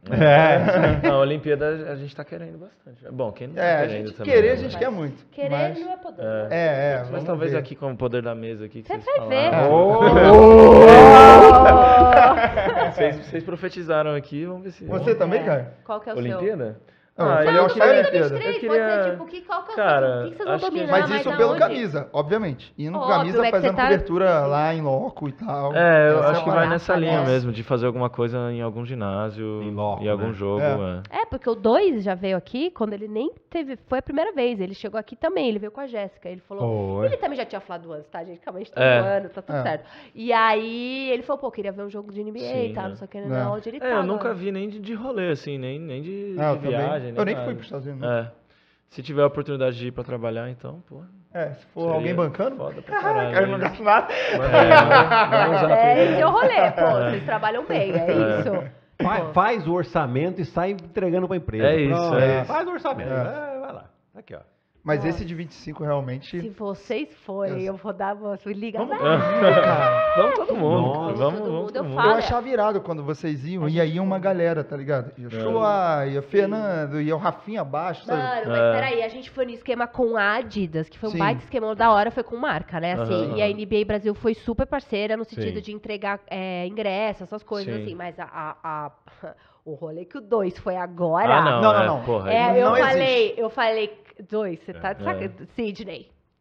É. Não, a Olimpíada a gente tá querendo bastante. Bom, quem não tá É, a querendo gente também. querer, né, a gente mas- quer muito. Querer mas- não é poder. É. É, é. Mas vamos talvez ver. aqui com o poder da mesa aqui que Você vocês vai ver. falaram. Oh! Vocês, vocês profetizaram aqui, vamos ver se... Você também, cara? Qual que é o seu? Olimpíada? Não, Ah, eu falei eu All-Star queria- Olimpíada. vinte e três, Eu pode queria- ser tipo, que, qual que, Cara, o que que vocês vão acho que- dominar Mas mais isso aonde? pelo camisa, obviamente. Indo com Óbvio, camisa, é que fazendo você tá- cobertura lá em loco e tal. É, eu Essa acho a que vai parada. nessa linha parece. mesmo, de fazer alguma coisa em algum ginásio, Em loco, em algum né? jogo. É. É. É, porque o dois já veio aqui quando ele nem teve. Foi a primeira vez. Ele chegou aqui também, ele veio com a Jéssica. Ele falou. Foi. Ele também já tinha falado antes, tá, gente? Calma, a gente tá É. voando, tá tudo É. certo. E aí ele falou, pô, queria ver um jogo de N B A e Sim, tal, é. não sei o que, É. não, onde ele tá. É, eu agora. nunca vi nem de, de rolê, assim, nem, nem de, Ah, eu de também. viagem. Eu nem nada. fui pros Estados Unidos. não. É. Se tiver a oportunidade de ir pra trabalhar, então, pô. É, se for seria alguém bancando. Foda pra Cara, caralho. eu não gasto nada. Mas, é, vamos usar É, tudo. esse é o rolê, pô. É. Vocês trabalham bem, é, É. isso. Faz, faz o orçamento e sai entregando pra empresa. É isso, Pronto. é isso. Faz o orçamento. É. É, vai lá. Aqui, ó. Mas Nossa. esse de vinte e cinco realmente. Se vocês forem, eu vou dar, vou ligar. Vamos, Ah, cara. Vamos todo mundo. Nossa. Vamos, Todo vamos mundo, todo eu mundo. falo. Eu achava irado quando vocês iam, A e gente aí uma foi. galera, tá ligado? Ia o Chua, ia o Fernando, ia o Rafinha abaixo, sabe? Mano, mas É. peraí, a gente foi no esquema com a Adidas, que foi um Sim. baita esquema da hora, foi com marca, né? Assim, Aham. e a N B A Brasil foi super parceira no sentido Sim. de entregar é, ingressos, essas coisas Sim. assim, mas a, a- a- o rolê que o dois foi agora. Ah, não, Não, não, é, não. Porra, É, aí- eu Não falei, eu falei, dois, você tá de É. saca? Sidney.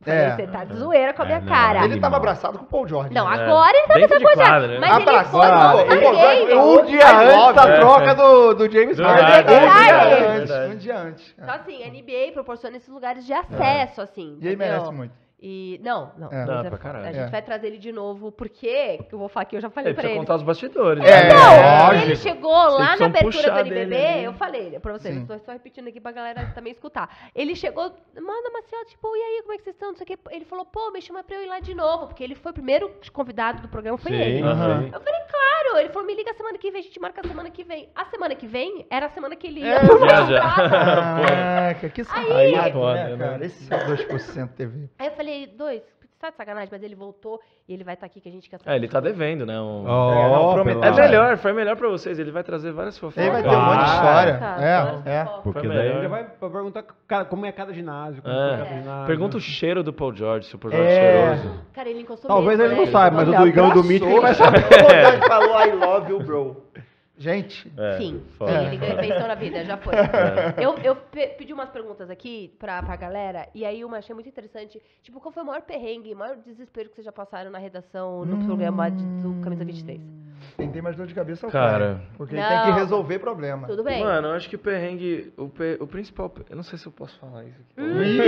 Falei, É. você tá de zoeira com a É, minha não, cara. ele- Ele tava abraçado com o Paul George. Não, né? agora ele tá Dentro pensando de com já. quadra, né? Mas ele Abraçado, foi no o Paul Stargate. George- Um dia I antes love da you. troca do, do James Do Harden. Harden. Um dia Verdade. antes, Verdade. um dia antes. Então, assim, a N B A proporciona esses lugares de acesso, assim. E ele entendeu? merece muito. E, não, não. É. mas Não, é pra foda. caralho. A gente É. vai trazer ele de novo, porque, que eu vou falar aqui, eu já falei Ele pra precisa ele. contar os bastidores. É. né? Então, lógico. ele chegou lá na precisam abertura do puxar N B B, dele ali. eu falei pra vocês, Sim. eu tô só repetindo aqui pra galera também escutar. Ele chegou, manda Marcelo, tipo, e aí, como é que vocês estão? Não sei o quê. Ele falou, pô, me chama pra eu ir lá de novo, porque ele foi o primeiro convidado do programa, foi ele. Aham. Eu falei, claro. Ele falou, me liga semana que vem, a gente marca a semana que vem. A semana que vem era a semana que ele ia É, pro já, já. contrato. Caraca, que Aí é safado, foda, né, né? cara? Esse é dois por cento T V. Aí eu falei, dois, tá de sacanagem, mas ele voltou e ele vai estar aqui que a gente quer saber. É, ele tá devendo, né? um- Ó, É, não, pelo prometeu. É amor. melhor, foi melhor pra vocês. Ele vai trazer várias fofocas. Ele vai ter um monte de Ah, história. Tá, É, é. tá. Porque Foi daí melhor. ele vai perguntar ca- como é cada ginásio. Como É. é cada ginásio. Pergunta o cheiro do Paul George, se o Paul George É. é cheiroso. Cara, ele encostou Talvez mesmo, ele não né? saiba, mas o do Igão e do Mítico ele vai saber. Ele falou I love you, bro. Gente, É, Sim, foda. sim, ele ganhou pensão na vida, já foi. É. Eu, eu pe- pedi umas perguntas aqui pra, pra galera, e aí uma achei muito interessante. Tipo, qual foi o maior perrengue, o maior desespero que vocês já passaram na redação no programa de- do Camisa vinte e três? quem tem mais dor de cabeça é o Cara. cara. Porque ele Não. tem que resolver problema. Tudo bem? Mano, eu acho que o perrengue, o, pe- o principal, eu não sei se eu posso falar isso aqui.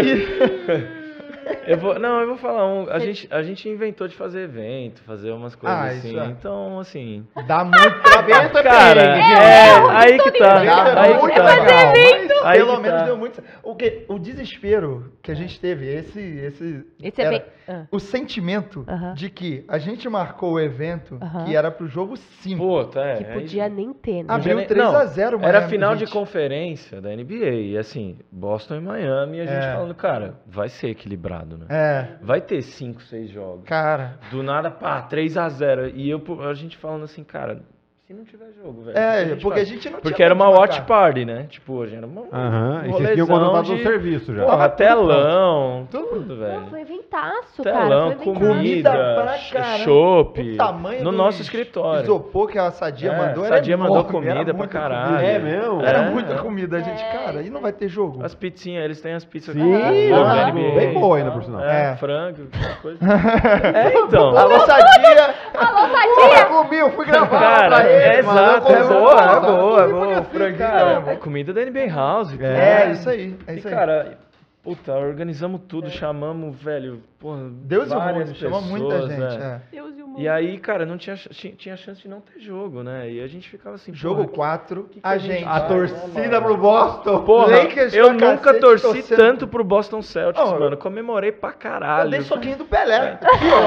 Eu vou, não, eu vou falar um, a Você- gente, a gente inventou de fazer evento, fazer umas coisas Ah, assim, isso é. então assim, Dá muito trabalho. cara, perrengue, é, é, aí que tá, Dá aí muito que tá. legal, mas Aí pelo que menos tá. deu muito. O, que, o desespero que a gente teve, esse. Esse, Esse era- evento. Ah. O sentimento Aham. de que a gente marcou o evento Aham. que era pro jogo cinco. Puta, é. Que aí- podia nem ter, né? Ah, Abriu Não, três a zero, Era Miami, final gente. de conferência da N B A, e assim, Boston e Miami, e a gente É. falando, cara, vai ser equilibrado, né? É, Vai ter cinco, seis jogos. cara. Do nada, pá, três a zero. E eu, a gente falando assim, cara, se não tiver jogo, velho. o que É, gente porque a faz? gente não Porque tinha era uma onde watch marcar. party, né? Tipo, hoje era uma. Aham, um e vocês tinham rolezão contratado um de- serviço já. Porra, Tava tudo telão, Tudo. tudo, Não, velho. foi inventaço, cara. Telão, Foi inventaço. comida, pra ch- caramba. chopp, O tamanho no do nosso escritório. isopor que a Sadia É, mandou era Sadia mandou enorme, era comida pra muita caralho. comida. É mesmo? Era É, muita é. comida, a gente, É, cara, aí não vai ter jogo. As pizzinhas, eles têm as pizzas Sim, com frango aham. da N B A bem boa e ainda, tal. por sinal. É, É. frango, aquela coisa. É, então. Alô, Sadia! Alô, Pô, Sadia! eu comi, eu fui gravar Cara, pra ele, é mano, eu exato, comi, é eu boa, comi, é eu boa, é comi, boa. porque Franguinho, cara, é comida da N B A House. cara. É, isso aí, é E, isso aí. cara, puta, organizamos tudo, chamamos, velho, porra, Deus e o várias mundo, chama muita pessoas, gente. é. é. Deus e o mundo. E aí, cara, não tinha, tinha, tinha chance de não ter jogo, né? E a gente ficava assim, Jogo porra, quatro, que a a gente gente. A vai, torcida pro Boston. Porra, Lakers eu pra nunca cacete, torci torcendo. tanto pro Boston Celtics, Oh, mano. Comemorei pra caralho. Eu dei soquinho do Pelé.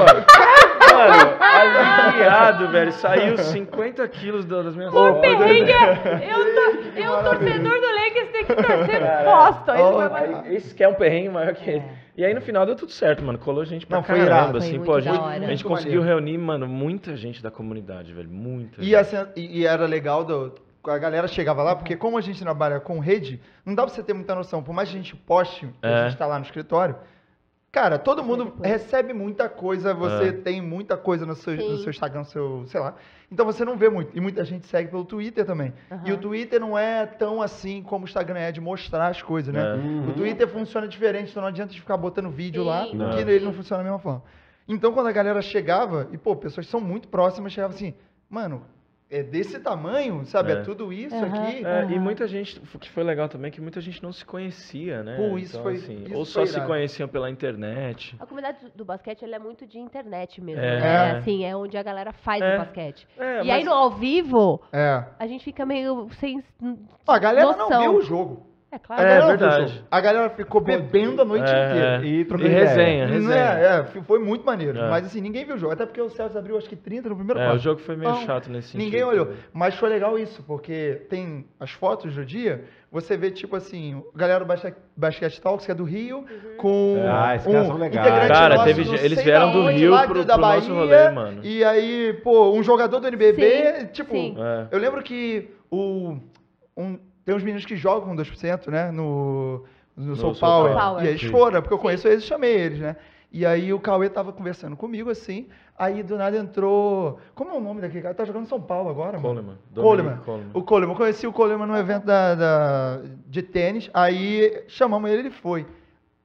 Mano, aliviado, velho. Saiu cinquenta quilos da- das minhas O costas. perrengue é... Eu, tô, eu torcedor do Lakers, tem que torcer pro Boston. Esse ó, foi mais- Aí, esse que é um perrengue maior que esse. E aí no final deu tudo certo, mano. Colou gente pra Não, foi caramba, irado. assim. Foi Pô, a muito gente, da hora. a gente Muito conseguiu maneiro. reunir, mano, muita gente da comunidade, velho. Muita E, gente. assim, e, e era legal, do, a galera chegava lá, porque como a gente trabalha com rede, não dá pra você ter muita noção. Por mais que a gente poste, É. a gente tá lá no escritório, cara, todo mundo depois. recebe muita coisa, você É. tem muita coisa no seu, no Sim. seu Instagram, no seu, sei lá. Então você não vê muito. E muita gente segue pelo Twitter também. Aham. E o Twitter não é tão assim como o Instagram é de mostrar as coisas, né? É. Uhum. O Twitter funciona diferente, então não adianta de ficar botando vídeo Sim. lá, Não. porque ele não funciona da mesma forma. Então, quando a galera chegava, e pô, pessoas que são muito próximas, chegavam assim, mano, é desse tamanho, sabe? É, É. tudo isso Aham. aqui. É, e Aham. muita gente, o que foi legal também, é que muita gente não se conhecia, né? Pô, isso foi- assim, isso ou foi só se irado. conheciam pela internet. A comunidade do- do basquete ela é muito de internet mesmo. É. né? É. Assim, é onde a galera faz É. o basquete. É, e aí mas- no ao vivo, É. a gente fica meio sem Ó, a galera noção. não viu o jogo. É claro. A É, galera não viu o verdade. jogo. A galera ficou bebendo a noite É, inteira. é. E E trocando ideia. resenha, Não resenha. é, é, foi muito maneiro. É. Mas assim, ninguém viu o jogo. Até porque o Celtics abriu acho que trinta no primeiro É, quarto. o jogo foi meio Não, chato nesse sentido. Ninguém olhou. também. Mas foi legal isso, porque tem as fotos do dia, você vê, tipo assim, a galera do Basque- Basquete Talks, que é do Rio, com Ah, esses caras são legais. integrante Cara, nosso teve não ge- eles sei vieram da do onde, Rio lá pro- da pro nosso rolê, mano. E aí, pô, um jogador do N B B, Sim, tipo, sim. É. eu lembro que o, um, tem uns meninos que jogam dois por cento, né, no, no, Soul Soul Power, Power. e eles Sim. foram, porque eu conheço eles, chamei eles, né. E aí o Cauê tava conversando comigo, assim, aí do nada entrou... Como é o nome daquele cara? Tá jogando em São Paulo agora, mano? Coleman. Coleman. Dominic Coleman. O Coleman. Eu conheci o Coleman num evento da, da- de tênis, aí chamamos ele, ele foi.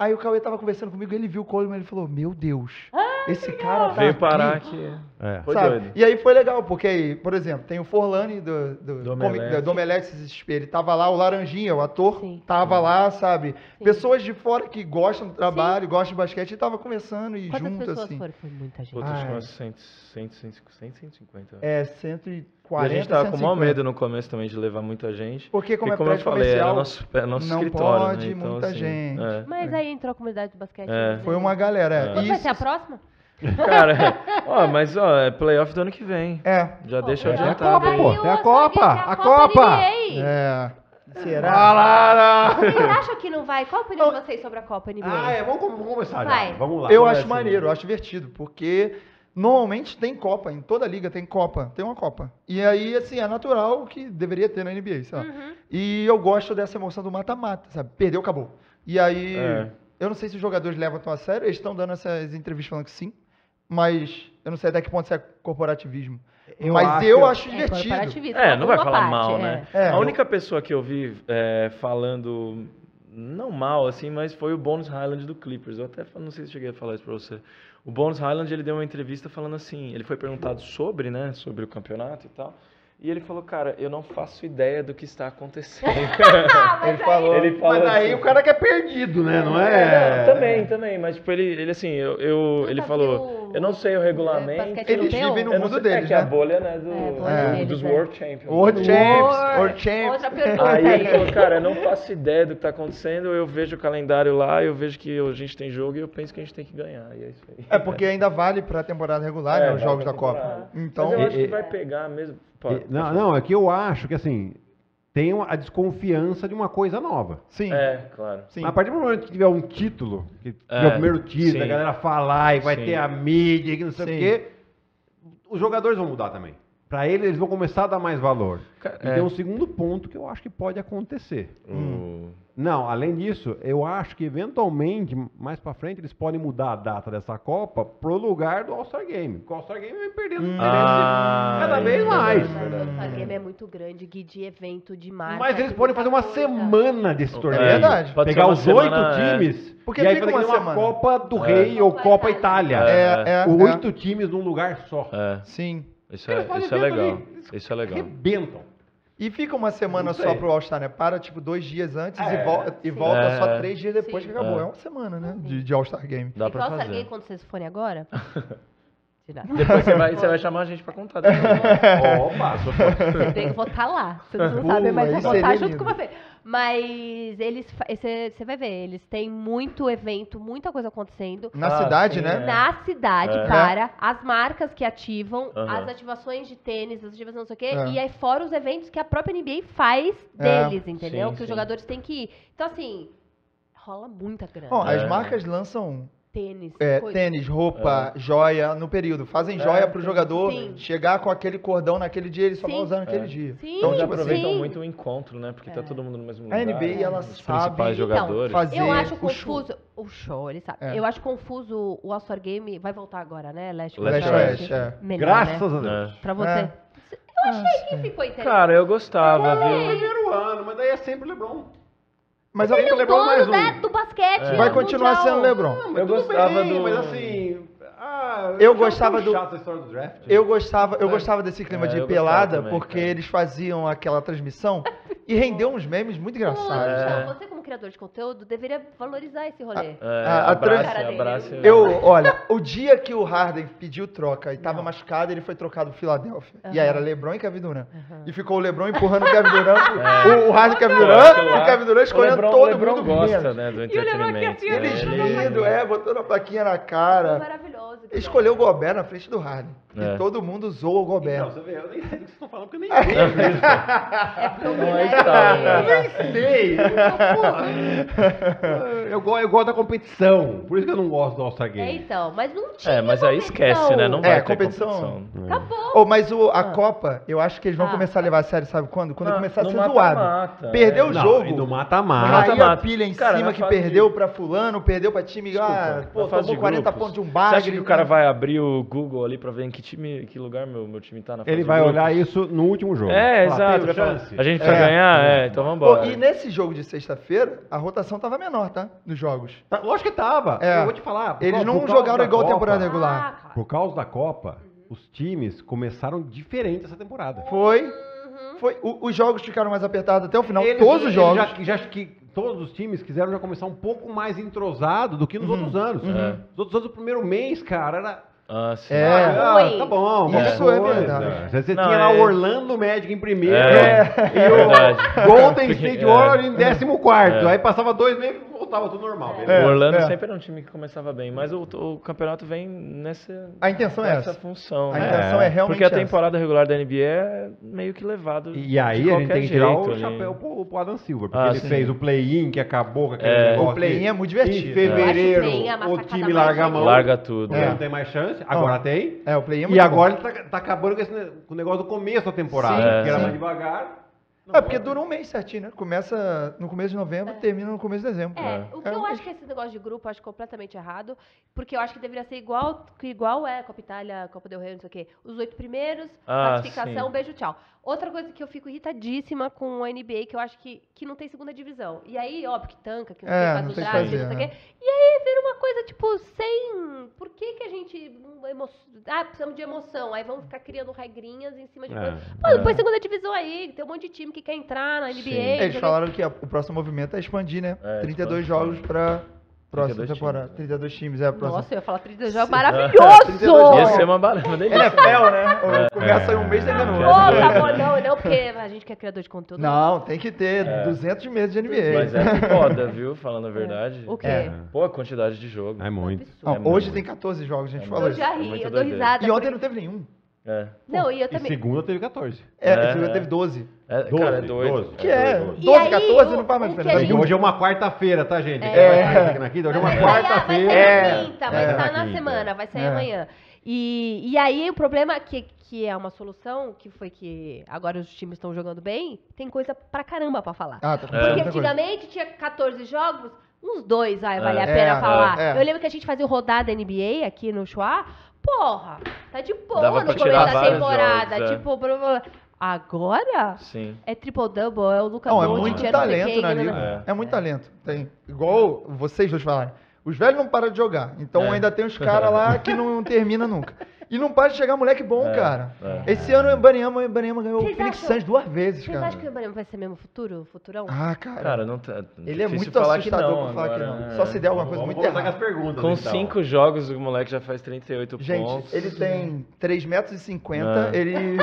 Aí o Cauê tava conversando comigo, ele viu o Coleman, ele falou, meu Deus, esse cara tá Veio aqui. parar aqui. É. Foi Sabe? doido. E aí foi legal, porque aí, por exemplo, tem o Forlani do, do, Do comi- Omelete. do Omelete, ele tava lá, o Laranjinha, o ator, Sim. tava lá, sabe? Sim. Pessoas de fora que gostam do trabalho, gostam de basquete, e tava conversando e Quantas junto, pessoas assim. foram? Foi muita gente. Puta, acho que Ai. umas cem, cem, cem, cem, cento e cinquenta. É, cento e E quarenta, a gente tava com o maior cento e cinquenta. medo no começo também de levar muita gente. Porque como e é como eu prédio falei, era comercial, nosso, é nosso não escritório, pode né? Então, muita assim, gente. é. Mas aí entrou a comunidade do basquete. É. né? Foi uma galera. É. Quando vai Isso- ser a próxima? Cara, ó, mas ó, é playoff do ano que vem. É, Já deixa é. adiantado. Copa, aí. pô. Aí Tem a o Copa, Açougue tem a Copa. N B A. é. Será? Galera! Vocês acham que não vai? Qual a opinião de vocês sobre a Copa N B A? Ah, é, vamos, vamos começar Vai. já. Vamos lá. Eu Começa acho aí. maneiro, eu acho divertido, porque normalmente tem Copa, em toda liga tem Copa, tem uma Copa. E aí, assim, é natural que deveria ter na N B A, sabe? Uhum. E eu gosto dessa emoção do mata-mata, sabe? Perdeu, acabou. E aí, É. eu não sei se os jogadores levam tão a sério, eles estão dando essas entrevistas falando que sim, mas eu não sei até que ponto isso é corporativismo. Eu mas acho eu que- acho É divertido. corporativismo. É, não vai uma falar parte, mal, é. né? É. A única pessoa que eu vi é, falando, não mal, assim, mas foi o Bones Highland do Clippers. Eu até não sei se cheguei a falar isso pra você. O Bones Highland, ele deu uma entrevista falando assim, ele foi perguntado sobre, né, sobre o campeonato e tal, e ele falou, cara, eu não faço ideia do que está acontecendo. Ele falou. Ele falou Mas daí assim, o cara que é perdido, né? Não É, é? também, também, mas tipo, ele, ele assim, eu, eu- Nunca ele viu falou, eu não sei o regulamento. basquete Eles europeu? vivem no eu não mundo sei- deles, é que a né? bolha, né, do, É, a bolha É. deles, dos né? World Champions. World Champs, War. World Champs. Outra pergunta. Aí ele aí. falou, cara, eu não faço ideia do que tá acontecendo, eu vejo o calendário lá, eu vejo que a gente tem jogo e eu penso que a gente tem que ganhar, e é isso aí. É porque ainda vale pra temporada regular, É, né, os vale jogos pra da Copa. temporada. Então, Mas eu acho E- que vai pegar mesmo. Pô, E- Não, não, é que eu acho que assim, tem uma- a desconfiança de uma coisa nova. sim, É, claro. sim. Mas a partir do momento que tiver um título, que tiver É, o primeiro título, sim. a galera falar e vai Sim. ter a mídia, que não sei Sim. o quê, os jogadores vão mudar também. Pra eles, eles vão começar a dar mais valor. Ca- E é. tem um segundo ponto que eu acho que pode acontecer. O- Não, além disso, eu acho que eventualmente, mais pra frente, eles podem mudar a data dessa Copa pro lugar do All-Star Game. Porque o All-Star Game vai perdendo interesse Ah, cada é vez verdade, mais. Mas verdade. o All-Star Game é muito grande, Gui, de evento, de marca. Mas eles de podem fazer muita uma coisa. semana desse torneio. verdade. Pode ser Pegar uma os oito semana, é. times Porque e aí fica fazer uma uma semana. Copa do É. Rei ou Copa Copa Itália. Itália. É, é, Os é. Oito times num lugar só. É, Sim. isso Eles é, fazem isso é evento legal. ali, eles Isso é legal. Arrebentam. E fica uma semana Não só sei. pro All-Star, né? Para, tipo, dois dias antes É, e, vol- e sim. volta É. só três dias depois Sim. que acabou. É. É uma semana, né? De, de All-Star Game. Dá E pra qual All-Star Game fazer. quando vocês forem agora? De nada. Depois você vai, você vai chamar a gente pra contar. depois. Opa! Se bem que eu vou estar lá. Vocês não Pô, sabem, mas eu isso vou estar seria junto lindo. com você. Mas eles, você vai ver, eles têm muito evento, muita coisa acontecendo. Na Ah, cidade, sim, né? é. Na cidade, É. para as marcas que ativam, Aham. as ativações de tênis, as ativações não sei o quê, É. e aí fora os eventos que a própria N B A faz É. deles, entendeu? Sim, que os sim. jogadores têm que ir. Então, assim, rola muita grana. Bom, as É. marcas lançam Tênis, é, coisa. tênis, roupa, joia no período. Fazem É, joia pro sim. jogador Sim. chegar com aquele cordão naquele dia, ele só vai Sim. usar naquele É. dia. Sim, Então, Eles tipo assim, aproveitam sim. muito o encontro, né? Porque tá É. todo mundo no mesmo A lugar. N B A, né? ela Os sabe principais Então, jogadores. fazer Eu acho o show. confuso. O show, ele sabe. É. Eu acho confuso o All-Star Game. Vai voltar agora, né? Leste Leste contra Oeste, Oeste. é. Melhor, Graças né? a Deus. É. Pra você. É. Eu achei que ficou interessante. Cara, eu gostava, viu? Primeiro ano, mas daí é sempre LeBron. Mas Ele é a- o LeBron mais dono um. né, do basquete. É. vai no continuar mundial. sendo LeBron. Não, mas Eu tudo gostava bem, do- Mas assim... Ah, Eu já gostava foi do- chato a história do draft. Eu gostava, eu É. gostava desse clima É, de eu gostava pelada, também, porque cara. eles faziam aquela transmissão e rendeu uns memes muito engraçados. Poxa, É. Você, como criador de conteúdo, deveria valorizar esse rolê. É, A- a abrace, trans- abrace. Eu, olha, o dia que o Harden pediu troca e tava machucado, ele foi trocado pro Philadelphia. E aí era LeBron e Kevin Durant. E ficou o LeBron empurrando o Kevin Durant, o, o Harden e o Kevin Durant, aquilo e lá- o Kevin Durant O escolhendo Lebron, todo o Lebron mundo gosta, menos. né, do E o Lebron entretenimento. aqui, né? Eles Ele- rindo, é, botando a plaquinha na Foi cara. maravilhoso. Ele escolheu o Gobert na frente do Harden. É. E todo mundo zoou o Não, Gobert. você vê, eu nem sei o que vocês estão falando, porque eu nem sei. É porque o Não, aí Gui, tá, né, né? Eu nem sei. Porra. Eu, go- eu gosto da competição. Por isso que eu não gosto do All-Star É, Game. então, mas não tinha É, mas aí competição. esquece, né? Não É, vai ter competição- competição. Acabou. Oh, mas o, a Ah. Copa, eu acho que eles vão Ah. começar a levar a sério, sabe quando? Quando Ah, começar a no ser mata-mata, zoado. é. Perdeu o Não, jogo. e do Ah, mata-mata. Caía a mata-mata. pilha em Cara, cima na que fase perdeu de- pra fulano, perdeu pra time. Desculpa, Ah, pô, na fase tomou de quarenta grupos, pontos de um Você bagre. acha que o cara vai abrir o Google ali pra ver em que que time, que lugar meu, meu time tá na fase Ele de vai grupos. olhar isso no último jogo. É, Fala, exato. teve vai falar, chance? A gente precisa É. ganhar? É, então Pô, vambora. e nesse jogo de sexta-feira, a rotação tava menor, tá? Nos jogos. Tá, lógico que tava. É. Eu vou te falar. por Eles causa- não por causa jogaram da igual a Copa, temporada regular. Ah, claro. Por causa da Copa, os times começaram diferente essa temporada. Foi. Uhum. Foi. O- os jogos ficaram mais apertados até o final. Eles- todos os eles jogos. Já, já, acho que todos os times quiseram já começar um pouco mais entrosado do que nos Uhum. outros anos. Uhum. Os outros anos, o primeiro mês, cara, era... Ah, sim. É. Ah, Ruim. tá bom, Isso qualquer é coisa. verdade. Você, você Não, tinha lá é- o Orlando Magic em primeiro É, e o verdade. Golden Porque- State é. Warriors em décimo quarto. É. Aí passava dois meses e voltava tudo normal. beleza? É, o Orlando é. sempre era um time que começava bem, mas o, o campeonato vem nessa, A intenção é nessa essa. função. A né? intenção é realmente Porque a essa. temporada regular da N B A é meio que levado E aí de a gente qualquer tem que tirar jeito o ali. chapéu pro, pro Adam Silver, porque Ah, ele sim. fez o play-in que acabou com aquele É. negócio. O play-in de- é muito divertido. Em fevereiro, Eu acho o play-in a o massacada time mais larga a mão. genial. Larga tudo. Porque É. não tem mais chance, agora tem. É, o play-in é E muito agora bom. ele tá, tá acabando com, esse, ne- com o negócio do começo da temporada, Sim, que era sim. mais devagar. Não É, porque pode. dura um mês certinho, né? Começa no começo de novembro, termina no começo de dezembro. É, É. o que É, eu mas- acho que esse negócio de grupo eu acho completamente errado, porque eu acho que deveria ser igual, que igual é Copa Itália, Copa del Rey, não sei o quê. Os oito primeiros, Ah, classificação, sim. beijo, tchau. Outra coisa que eu fico irritadíssima com a N B A, que eu acho que, que não tem segunda divisão. E aí, óbvio que tanca, que não É, sei, faz não o tem que draft, fazer, não sei o né? quê. E aí vira uma coisa, tipo, sem... Por que que a gente... não emo- Ah, precisamos de emoção. Aí vamos ficar criando regrinhas em cima de... É, coisa. Pô, é. põe segunda divisão aí, tem um monte de time que quer entrar na N B A. Sim. não sei Eles o quê. falaram que a- o próximo movimento é expandir, né? É, trinta e dois expansão. jogos pra próxima trinta e dois temporada. times, né? trinta e dois times, é a próxima. Nossa, eu ia falar trinta jogos, trinta e maravilhoso! dois Ia ser uma barulho, uma delícia. N F L, né? Começa em um mês e termina no Pô, outro. tá bom, não, não, porque a gente que é criador de conteúdo. Não, tem que ter É. duzentos meses de N B A. Mas é foda, viu? Falando a verdade. O quê? É. Pô, a quantidade de jogo. É muito. Não, É hoje muito. tem quatorze jogos, a gente É falou Eu isso. já É ri, muito eu dou doideira. risada. E ontem porque- não teve nenhum. É. Não, e eu E também. segunda teve catorze. É, É, segunda é. teve doze. É, doze, cara, é doido. doze. Que é? doze. E doze, aí, catorze o- não faz mais o que diferença. a gente- Hoje é uma quarta-feira, tá, gente? É. Vai ficar aqui, hoje é uma Vai sair- Vai quarta-feira. sair É. na quinta, vai É. estar na quinta. semana, vai sair É. amanhã. E, e aí o problema que, que é uma solução, que foi que agora os times estão jogando bem, tem coisa pra caramba pra falar. Ah, tá É. Porque muita coisa. antigamente tinha catorze jogos, uns dois, vai, vale a É. pena É, falar. é. Eu lembro que a gente fazia o rodada N B A aqui no Chua. Porra, tá de boa Dava no pra começo tirar da vários temporada. jogos, é. Tipo, blá, blá, blá. Agora Sim. é triple-double, é o Luca Não, é Doncic, muito é não sei talento quem, na né, liga. né, É, muito talento. Tem, igual vocês dois falaram. Os velhos não param de jogar. Então É. ainda tem os caras lá que não termina nunca. E não para de chegar moleque bom, É, cara. é. Esse ano o Ibaniama, o Ibaniama ganhou Vocês o Phoenix acham- Suns duas vezes, Vocês cara. acham que o Ibanema vai ser mesmo futuro? Futurão? Ah, cara. Cara, não tá. ele é difícil muito falar que assustador não pra falar agora, que não. né? Só se der alguma coisa Vamos muito começar com errada. as perguntas, Com então. cinco jogos, o moleque já faz trinta e oito Gente, pontos. ele tem três metros e cinquenta, É. ele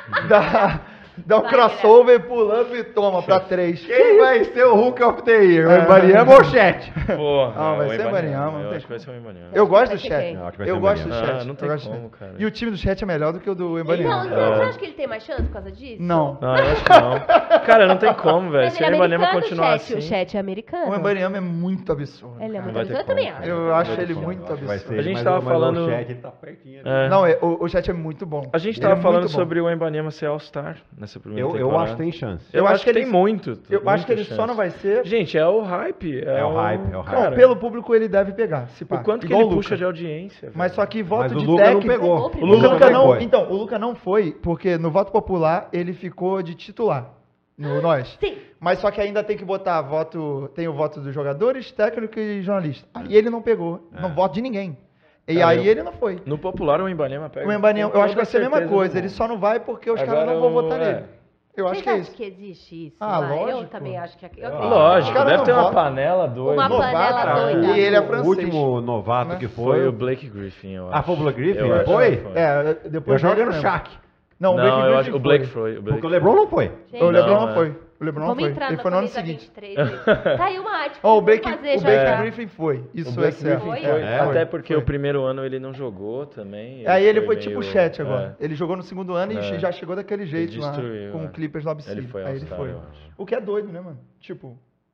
dá, dá um Vai, crossover, pulando e toma pra três. Quem vai ser o Hulk of the Year? É. O Ibariama ou o Chat? Porra, Ah, vai o ser o Ibaniama, não Eu tem acho que vai ser o Ibaniama. Eu gosto Vai do ser chat. quem? Não, acho que vai ser Eu o gosto do Ibaniama. chat. Ah, não tem eu gosto como, dele. cara. E o time do chat é melhor do que o do Não, Ibaniama. você É. acha que ele tem mais chance por causa disso? Não. Não, eu acho que não. Cara, não tem como, velho. Mas Se ele o é Ibaniama americano, continuar o chat, assim. o chat é americano. O Ibaniama é muito absurdo. Ele é cara. muito vai ter absurdo, eu também como. acho. Eu Vai acho ter ele como. muito Vai absurdo. ser, A gente mas tava o- mas falando- O Chat ele tá pertinho. ali. É. Não, é, o, o chat é muito bom. A gente Ele tava é falando muito bom. sobre o Ibaniama ser All-Star nessa primeira Eu, eu temporada. acho que tem chance. Eu, Eu acho acho que que tem ele- muito. Eu muita acho que ele só chance. não vai ser. Gente, é o hype. É, É o hype, é o hype. Cara, Não, pelo público ele deve pegar. Se pá. o quanto que Igual ele o Luka. puxa de audiência. Mas velho. só que voto Mas o de Luca não técnico. pegou. O O Luka Luca também não, foi. então, o Luca não foi, porque no voto popular ele ficou de titular no nós. Sim. Mas só que ainda tem que botar voto, tem o voto dos jogadores, técnico e jornalista. Aí ele não pegou, É. não voto de ninguém. E Cara, aí eu- ele não foi. No popular, o Ibaniama pega. O Embaniama, com eu acho que vai toda ser a mesma certeza coisa, do ele mundo. só não vai porque os Agora caras não vão o- votar é. nele. Eu acho Vocês que é acham isso. que existe isso? Ah, lá? Eu lógico. também acho que... Eu Ah, tenho- Lógico, Os caras deve não ter uma votam. panela doida. Uma panela Novato, doida. E ele é o francês. último novato Né? que foi. Foi o Blake Griffin, eu acho. Ah, foi o Blake Griffin? Eu acho Foi? que É, Eu depois jogo dele no mesmo. Shaq. Não, o Não, Blake eu Griffin acho o foi. Blake foi. O Blake Porque o LeBron não foi. Gente, O LeBron Não, não é. foi. O LeBron não Vamos foi. entrar Ele na foi no ano camisa seguinte. vinte e três. aí. Tá aí uma arte que Ó, o vamos Blake, fazer o já Blake já. Griffin foi. Isso O é Blake certo. Griffin É, foi? É, Até foi, porque foi. o primeiro ano ele não jogou também. Aí ele foi tipo meio- chat agora. é. Ele jogou no segundo ano e É. já chegou daquele jeito lá, destruiu, com é. o Clippers no Absídio. Ele foi Aí ele All-Star, foi. eu acho. O que é doido, né, mano? Tipo,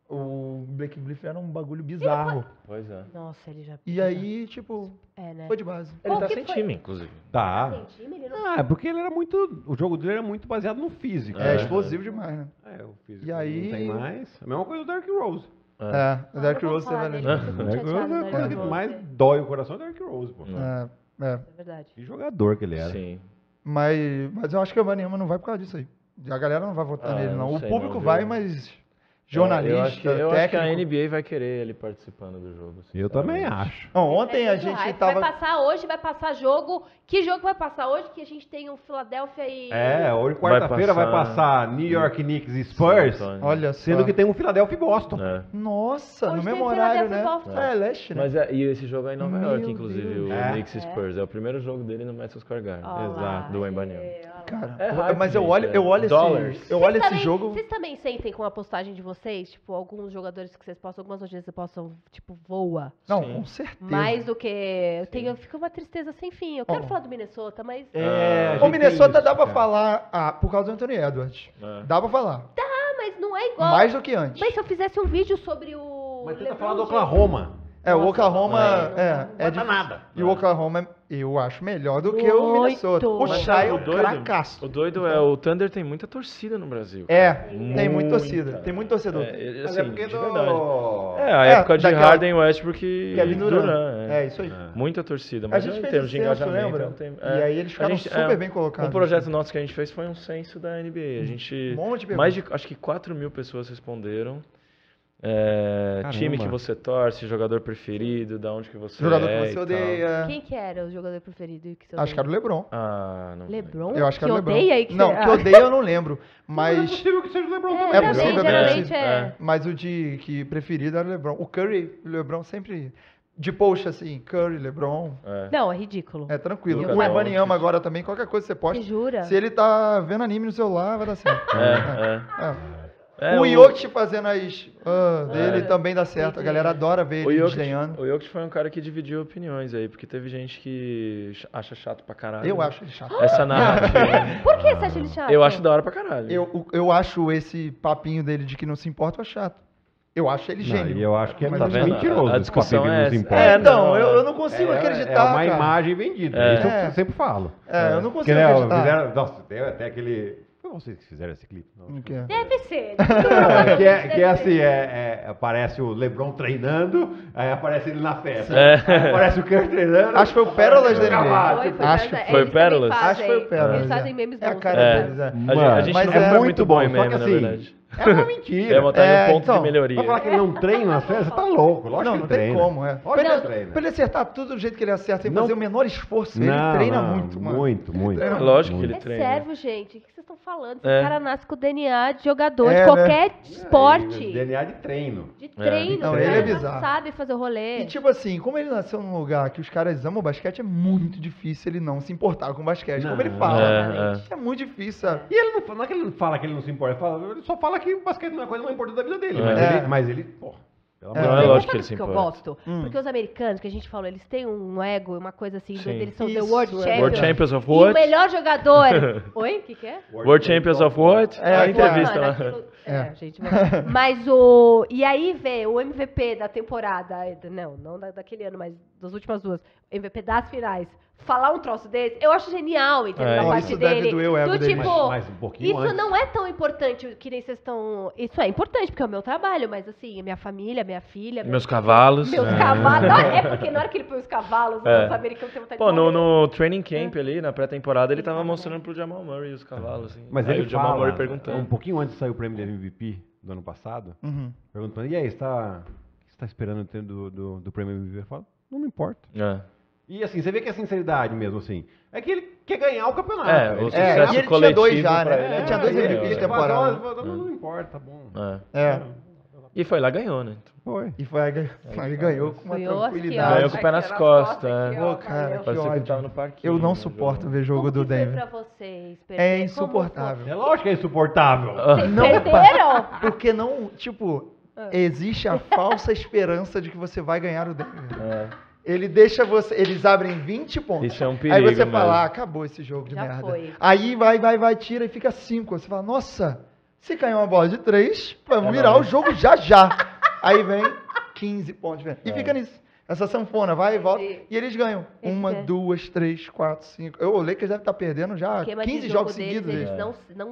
o Blake Griffin era um bagulho bizarro. Pois é. Nossa, ele já... E aí, tipo, É, né? foi de base. Ele Qual tá que sem foi? time, inclusive. Tá. Tem time, ele não... Ah, é porque ele era muito. O jogo dele era muito baseado no físico. É, É. explosivo demais, né? É, o físico E aí- não tem mais. A mesma coisa do Derrick Rose. É, Ah, o Derrick não Rose vamos teve falar ali. dele, eu fico O muito Derrick Rose chateada é a do coisa Derrick que Rose. mais dói o coração é o Derrick Rose, pô. É. É, É. É verdade. Que jogador que ele era. Sim. Mas, mas eu acho que o Wembanyama não vai por causa disso aí. A galera não vai votar Ah, nele, não. não O sei, público não, vai, viu? mas Eu acho jornalista, que, eu acho que a técnico... N B A vai querer ele participando do jogo. Eu também sinceramente. acho. Não, ontem a Vai ter gente hype. tava... Vai passar hoje, vai passar jogo. Que jogo vai passar hoje? Que a gente tem o Philadelphia e... É, hoje quarta-feira vai passar- passar New York Knicks e Spurs, San Antonio. Olha só. sendo que tem um Philadelphia e Boston. É. Nossa, Hoje no tem mesmo horário, né? Philadelphia e Boston. É, leste, né? Mas é, e esse jogo é em Nova Meu York, inclusive, Deus. o É. Knicks e Spurs. É o primeiro jogo dele no Madison Square Garden. Ó lá, Exato, do Wembanyama. é, ó lá. Cara, É eu- hype, mas eu gente, olho, é. eu olho Dólares. esse, eu olho Vocês esse também- jogo... Vocês também sentem com a postagem de vocês? Tipo, alguns jogadores que vocês postam, algumas notícias que vocês postam, tipo, voa. Não, Sim. com certeza. Mais do que... Eu tenho, fica uma tristeza sem fim. Eu quero Ó. falar do Minnesota, mas... É, a O gente Minnesota tem dá isso, pra cara. falar ah, por causa do Anthony Edwards. É. Dá pra falar. Ah, mas não é igual. Mais do que antes. Mas se eu fizesse um vídeo sobre o... Mas tenta LeBron falar do James- Oklahoma. É, o Nossa, Oklahoma não é, Não é vai dar difícil. nada. E o Oklahoma, eu acho melhor do que o Muito. Minnesota. O Mas Shai é o um doido- cracaço. O doido é o Thunder tem muita torcida no Brasil. É, cara. tem muita torcida. Tem muito torcedor. É, é, Mas assim, é porque de do... verdade. É, a É, época de daquela- Harden, Westbrook e Kevin Durant. Durant. É, isso aí. É. Muita torcida, A mas gente em fez termos o de censo, engajamento... lembra? não tem- E aí eles A ficaram gente- super é, bem colocados. Um projeto nosso que a gente fez foi um censo da N B A. A gente... Um monte de mais de, acho que quatro mil pessoas responderam. É, Caramba. time que você torce, jogador preferido, da onde que você Jogador é que e você tal. odeia. Quem que era o jogador preferido e que você Acho que era o odeia? LeBron. Ah, não LeBron? Eu acho que era o LeBron. odeia e que Não, você... que odeia eu não lembro. Mas é Mas, possível que seja o LeBron É, também. É também, possível, geralmente é. é. mas o de que preferido era o LeBron. O Curry, o LeBron sempre... De post, assim, Curry, LeBron, É. Não, é ridículo. é tranquilo. Luka O Wembanyama Doncic. agora também, qualquer coisa que você Você posta. jura? Se ele tá vendo anime no celular, vai dar certo. É, é. É. É, o Jokic fazendo as ah, dele É. também dá certo. A galera adora ver O ele Jokic, desdenhando. o Jokic foi um cara que dividiu opiniões aí, porque teve gente que ch- acha chato pra caralho. Eu né? acho ele chato. Essa narrativa. Por que você acha ele chato? Eu acho da hora pra caralho. Eu, o- eu acho esse papinho dele de que não se importa eu chato. Eu acho ele Não, gênio. e eu acho que é Mas Tá muito vendo? mentiroso. A esse discussão papel que é não se essa. importa. É, É, não, não, eu, é. eu não consigo É- acreditar, É uma cara. imagem vendida. É. Isso É. eu sempre falo. É, eu não Porque, consigo né, acreditar. fizeram, nossa, tem até aquele... Foi vocês que fizeram esse clipe? Não, O quê? Deve ser. que, é, que é assim, é, é, aparece o LeBron treinando, aí aparece ele na festa. É. Aí aparece o Curry treinando. Acho que foi o Pérolas da aparece N B A. cavalo. Foi, foi, Acho mas que é, foi eles também Pérolas. fazem. Acho que foi o Pérolas. Eles fazem é. memes É a bons cara também. É. deles, é. A gente, Mano, a gente mas não é foi muito muito bom em bom, só meme, que na assim, verdade. É uma mentira. É botar É, um ponto então, de melhoria. Vai falar que ele não treina nas festas? Você tá louco. Lógico Não, que não ele tem treina. como, é. Lógico Pra que ele, ele treina. pra ele acertar tudo do jeito que ele acerta, sem Não- fazer o menor esforço, Não, ele treina não, muito, mano. Muito, muito. Treina Lógico que muito. ele É treina. servo, gente. O que vocês estão falando? Esse É. cara nasce com o D N A de jogador, É, de né? qualquer É, esporte. D N A de treino. De treino. Não, o ele cara é já bizarro. sabe fazer o rolê. E tipo assim, como ele nasceu num lugar que os caras amam basquete, é muito difícil ele não se importar com basquete. Como ele Não, fala. é, É, muito difícil, sabe? E ele não, fala- não é que ele não fala que ele não se importa, ele, fala- ele só fala que o basquete não é coisa mais importante da vida dele. Mas, É. ele, mas ele, pô, pelo É. amor Não, de é Deus. lógico que Sabe ele se o que eu importa. gosto? Hum. Porque os americanos, que a gente falou, eles têm um ego, uma coisa assim, Sim. eles são the Isso, World é. Champions. World Champions of E o what? melhor jogador... Oi, o que que é? World Champions of what? É, a é, entrevista Mano, lá. aquilo- É. É, gente, mas- mas o... E aí vê o M V P da temporada, não, não da- daquele ano, mas das últimas duas, M V P das finais, falar um troço desse, eu acho genial, entendeu? É. Da Não, parte isso deve dele. doer o ego do dele. tipo, Mas- mas um pouquinho isso antes. não é tão importante que nem vocês estão... Isso é importante, porque é o meu trabalho, mas assim, a minha família, minha filha... Meus cavalos. Meus É. cavalos. Não, é porque na hora que ele põe os cavalos, É. os americanos têm vontade Pô, de no, morrer. no training camp ali, na pré-temporada, ele tava mostrando pro Jamal Murray os cavalos, assim. Mas Aí ele o Jamal fala, Murray perguntando. um pouquinho antes de sair o prêmio de M V P do ano passado, Uhum. perguntando, e aí, você tá, o que você tá esperando ter do, do, do prêmio M V P? Eu falo, não me importa. É. E assim, você vê que é sinceridade mesmo, assim. É que ele quer ganhar o campeonato. É, Ele o quer É, sucesso ganhar- e ele tinha coletivo dois já, pra né? ele. Ele tinha dois É, M V Ps ele de fala, temporada. "Olha, Não, não importa, tá bom. É. É. E foi lá, ganhou, né? Foi. E foi aí, aí ganhou com uma Ganhou aqui, ó. tranquilidade. Ganhou com o pé nas Aqui, ó, costas, aqui, é. ó, Pô, cara, valeu. que Parecia que ele ódio. tava no parquinho. Eu não né, suporto jogando. ver jogo Como do que foi Denver. pra vocês É perderem? Como insuportável. É lógico que é insuportável. Ah, Não, Perderam? porque não, tipo, Ah. existe a falsa esperança de que você vai ganhar o Denver. é. Ele deixa você, eles abrem vinte pontos. Isso é um Aí perigo você fala, mesmo. ah, acabou esse jogo de Já merda. foi. Aí vai, vai, vai, tira e fica cinco. Você fala, nossa, se cair uma bola de três, vamos É virar nóis. o jogo já já. Aí vem quinze pontos. velho. E É. fica nisso. Essa sanfona vai e volta. Entendi. E eles ganham. Eles Uma, ganham. duas, três, quatro, cinco. Eu olhei que eles devem estar perdendo já esquema de quinze jogo jogos deles, seguidos. eles eles. não, não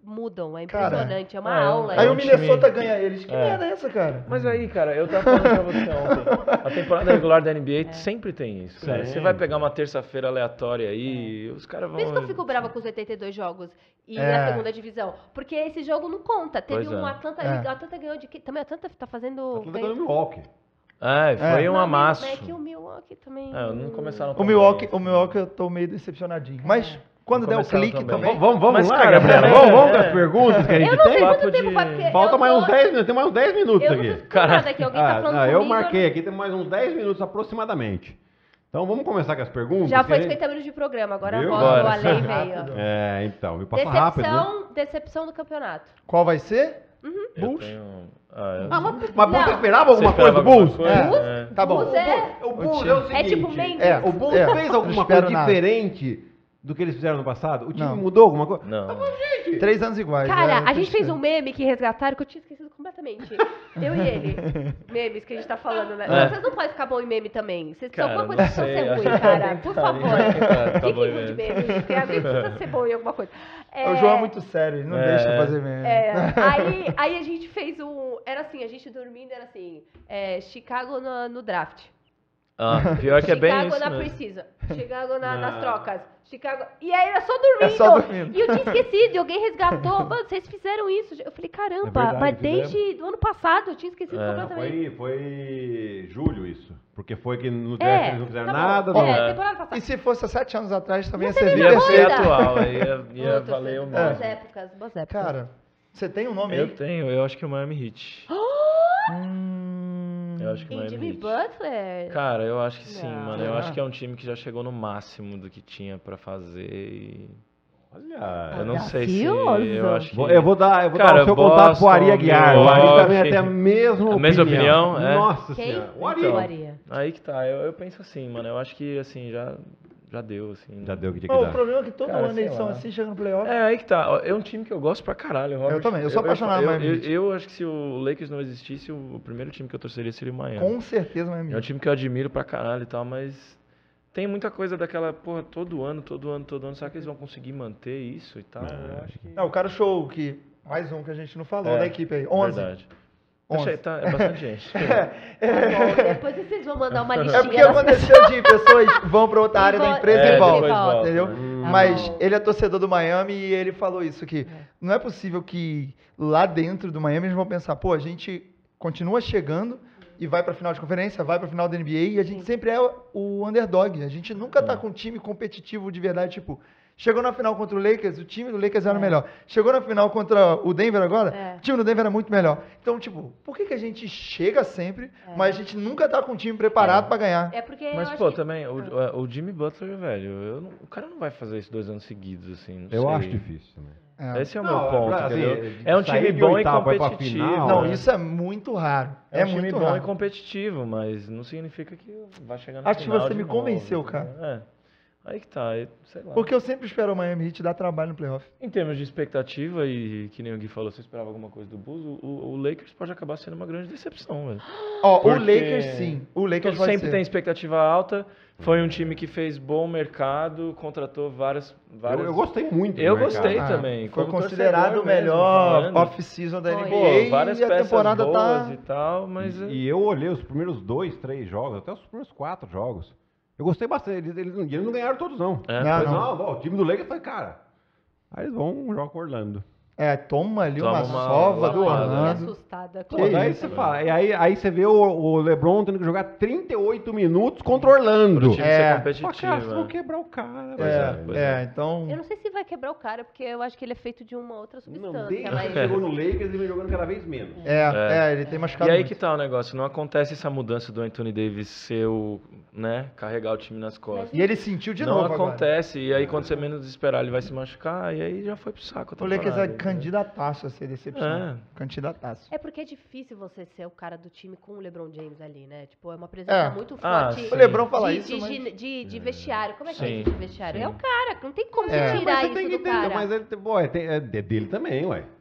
mudam, é Cara, impressionante, é uma ah, é um- aula. Aí é o um Minnesota time- ganha eles. Que É. merda é essa, cara? Mas aí, cara, eu tava falando pra você ontem. A temporada regular da N B A sempre tem isso, cara. Sim. Você vai pegar uma terça-feira aleatória aí, os caras vão... Por isso que eu fico brava com os oitenta e dois jogos e É. a segunda divisão. Porque esse jogo não conta. Teve Pois um é. Atlanta. É. O Atlanta ganhou de. que- Também o Atlanta tá fazendo. Atlanta ganhou no Milwaukee. É, foi É. um Não, amasso. É que o Milwaukee também. É, não começaram O tão Milwaukee, bem, o assim. Milwaukee eu tô meio decepcionadinho. Mas quando Não der o começaram clique tão bem. também. Vamos, vamos Mas, lá, cara, Gabriela. é, Vamos, vamos com é. as perguntas que a gente Eu não sei tem. quanto Papo tempo de- vai. Porque Falta eu mais tô- uns dez minutos, tem mais uns dez minutos Eu não aqui. tô escutando aqui, alguém tá Ah, falando ah, eu comigo, marquei aqui, tem mais uns dez minutos aproximadamente. Então vamos começar com as perguntas? Já que foi a gente- cinquenta minutos de programa, agora a Viu? voz Bora. do Ale Rápido. veio. É, então, me passa rápido, né? Decepção, decepção do campeonato. Qual vai ser? Eu Bulls? tenho... Ah, eu... Ah, mas, mas Não. você esperava alguma Você coisa do esperava Bulls? alguma coisa? É. É. Tá bom. Bulls é- O Bulls time- é o seguinte... É tipo Mendes. É, O Bulls é. fez Não alguma espero coisa nada. diferente do que eles fizeram no passado? O time Não. mudou alguma coisa? Não. Três anos iguais. Cara, é, a gente fez tristeza. um meme que resgataram que eu tinha esquecido completamente. Eu e ele. Memes que a gente tá falando, né? É. Vocês não podem ficar bom em meme também. Vocês Cara, alguma coisa não precisa sei, ser acho ruim, que cara. tem Por que favor. tá- tá Fiquem bom em ruim de meme. memes. Porque alguém precisa ser bom em alguma coisa. O João é muito sério, ele não É. deixa eu fazer mesmo. É, aí, aí a gente fez um. Era assim, a gente dormindo, era assim. é, Chicago no, no draft. Ah, pior que é bem Chicago isso na mesmo. Precision. Chicago na- Não. nas trocas. Chicago. E aí era só dormindo. É só dormindo. E eu tinha esquecido, e alguém resgatou. Mano, vocês fizeram isso. Eu falei, caramba, É verdade, mas fizemos. desde o ano passado eu tinha esquecido É. completamente. Foi, foi julho isso. Porque foi que no draft É, eles não fizeram tá bom. nada. É, não. É. temporada passada. E se fosse há sete anos atrás também ia Você ser me Ia Vida ser boa. atual, aí ia, ia Puta, valer o boas mesmo. épocas, boas épocas. Cara, você tem um nome Eu aí? tenho, eu acho que o Miami Heat. Hum... Eu acho que o E Miami Jimmy Heat. Butler? Cara, eu acho que sim, Não. mano. Eu Será? acho que é um time que já chegou no máximo do que tinha pra fazer e... Olha. Eu não sei se... Gracioso. Eu acho que... Vou- Eu vou dar, eu vou Cara, dar o seu contato pro Ari Boston, Aguiar. O Ari Milwaukee. também tem a mesma A mesma opinião, é? Nossa Quem? senhora. O Ari. Então. Maria. Aí que tá, eu, eu penso assim, mano. Eu acho que, assim, já, já deu, assim. Já deu o que tinha que Pô, o dar. problema é que todo Cara, ano sei eles são lá. assim, chega no playoff. É, aí que tá. Ó, é um time que eu gosto pra caralho, Robert. Eu também, eu sou apaixonado eu, no eu, Miami eu, Heat. eu acho que se o Lakers não existisse, o, o primeiro time que eu torceria seria o Miami. Com certeza, meu É um amigo. time que eu admiro pra caralho e tal, mas tem muita coisa daquela, porra, todo ano, todo ano, todo ano. Será que eles vão conseguir manter isso e tal? Eu acho que... Não, o cara show que... Mais um que a gente não falou É, da equipe aí. onze. Verdade. onze. Achei, tá, é bastante gente. Tá bom, depois vocês vão mandar uma listinha. É porque das aconteceu de pessoas vão pra outra E área da vol- empresa É, e voltam. depois volta, Entendeu? né? Tá Mas bom. ele é torcedor do Miami e ele falou isso, que não é possível que lá dentro do Miami eles vão pensar, pô, a gente continua chegando e vai pra final de conferência, vai pra final da N B A e a gente sempre é o underdog. A gente nunca tá com um time competitivo de verdade, tipo... Chegou na final contra o Lakers, o time do Lakers era o melhor. Chegou na final contra o Denver agora, É. o time do Denver era muito melhor. Então, tipo, por que, que a gente chega sempre, mas a gente nunca tá com o time preparado pra ganhar? É porque eu Mas, acho pô, que- também, o, o Jimmy Butler, velho, eu não- o cara não vai fazer isso dois anos seguidos, assim. não Eu sei. acho difícil também. É. Esse é o Não, meu ponto, assim, entendeu? de É um sair time de bom e oitavo pra ir pra competitivo. final, Não, né? isso é muito raro. É, É, um time muito bom raro. e competitivo, mas não significa que vai chegar na Acho que final você de me novo, convenceu, entendeu? cara. É. Aí que tá, eu- sei lá. Porque eu sempre espero o Miami Heat dar trabalho no playoff. Em termos de expectativa, e que nem o Gui falou, você esperava alguma coisa do Bulls, o, o- o Lakers pode acabar sendo uma grande decepção, velho. Ó, Porque o Lakers sim. O Lakers Todo vai sempre ser. tem expectativa alta, foi um time que fez bom mercado, contratou várias... várias... Eu, eu gostei muito. do Eu mercado. gostei Ah, também. Foi como considerado o torcedor mesmo, melhor falando. off-season da Foi. N B Pô, A várias e a peças temporada boas tá... e tal, mas... é- E eu olhei os primeiros dois, três jogos, até os primeiros quatro jogos. Eu gostei bastante. Eles, eles, não- eles não ganharam todos, não. É, Não, Mas, não. não, ó, o time do Lakers foi, cara. Aí eles vão jogar com o Orlando. É, toma ali Toma uma, uma sova do lapada. Fiquei Orlando. assustada. Pô, Que daí isso, você velho. fala. E aí, aí você vê o, o LeBron tendo que jogar trinta e oito minutos contra o Orlando. Pro time É. ser Pô, competitivo. cara, vocês vão né? quebrar o cara. Pois velho. é, É, pois é, é. então... Eu não sei se vai quebrar o cara, porque eu acho que ele é feito de uma outra Não, substância. desde que mas... ele chegou no Lakers, ele vem jogando cada vez menos. É, É. é, ele tem machucado E aí muito. que tá o negócio, não acontece essa mudança do Anthony Davis ser o, né, carregar o time nas costas. E ele sentiu de não novo agora. acontece, e aí quando você menos esperar ele vai se machucar, e aí já foi pro saco a O Lakers é temporada, candidataço a ser decepção. É. Candidataço. É porque é difícil você ser o cara do time com o LeBron James ali, né? Tipo, é uma presença É. muito Ah, forte. sim. O LeBron fala de, isso, de, mas... de, de- de vestiário. Como é que é Sim, isso de vestiário? sim. É o cara, não tem como É. você tirar Mas você isso tem que do entender, cara. mas ele, pô, é, tem- é dele também, ué.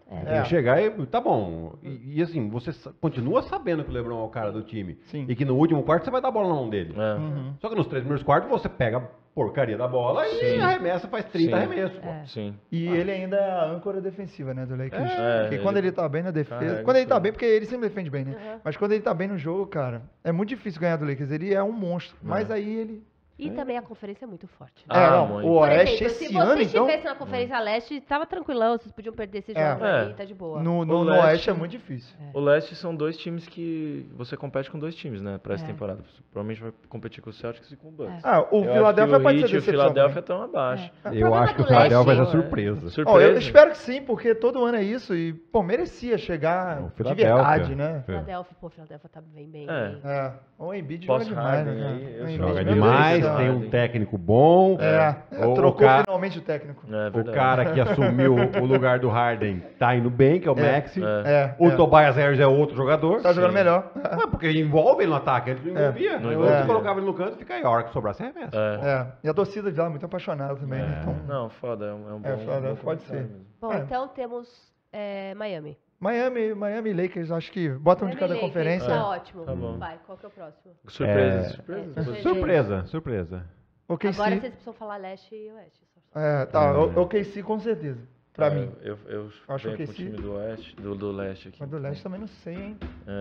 Tem que chegar e tá bom. E, e, assim, você sa- continua sabendo que o LeBron é o cara do time. Sim. E que no último quarto você vai dar a bola na mão dele. É. Uhum. Só que nos três primeiros quartos você pega a porcaria da bola e Sim. arremessa, faz trinta Sim. arremessos. pô. É. Sim. E ele ainda é a âncora defensiva, né, do Lakers. É, porque ele quando ele tá bem na defesa... carrega Quando ele tá tudo. bem, porque ele sempre defende bem, né? Uhum. Mas quando ele tá bem no jogo, cara, é muito difícil ganhar do Lakers. Ele é um monstro. Mas aí ele... E também a conferência é muito forte. né? Ah, é, não, muito. o Por Oeste exemplo, se esse você ano, então... estivesse na Conferência Leste, tava tranquilão, vocês podiam perder esse É. jogo aí, É. tá de boa. No, no, O no Leste- Oeste é muito difícil. O Leste são dois times que você compete com dois times, né, pra essa É. temporada. Você provavelmente vai competir com o Celtics e com o Bucks. Ah, o Eu Philadelphia acho que o pode Heat ser e o decepção Philadelphia também. estão abaixo. É. O Eu problema acho que o do Philadelphia vai Leste- ser surpresa. Surpresa. Ó, eu espero que sim, porque todo ano é isso e, pô, merecia chegar O de Philadelphia. verdade, né? Philadelphia, pô, Philadelphia tá bem, bem. É. bem. É, o Embiid joga demais, Pós-Harden né? aí, cara? eu O Embiid, Joga meu Deus demais, do céu. tem um técnico bom. É, é, O- o trocou ca- finalmente o técnico. É O verdade. cara que assumiu o lugar do Harden tá indo bem, que é o É. Maxi. É. É, O é. Tobias Harris é outro jogador. Tá jogando Sim. melhor. Ué, porque envolve ele no ataque, ele não envolvia. não Aí envolvia. Você colocava ele no canto e fica aí, a hora que sobrasse arremessa. É. É, e a torcida de lá é muito apaixonada também, né? Então, Não, foda, é um, é um É, bom, foda, bom pode comentário ser. mesmo. Bom, É. então temos é, Miami. Miami, Miami e Lakers, acho que botam um de cada Miami e Lakers, conferência. Tá ótimo. Tá bom. Vai, qual que é o próximo? Surpresa, É. surpresa. É. surpresa. Surpresa, surpresa. O K C, Agora vocês precisam falar leste e oeste. é, tá, o, o K C com certeza, pra É, mim. Eu, eu Acho venho que com o sim. time do Oeste, do, do Leste aqui. Mas do Leste também não sei, hein?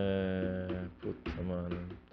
É, puta, mano.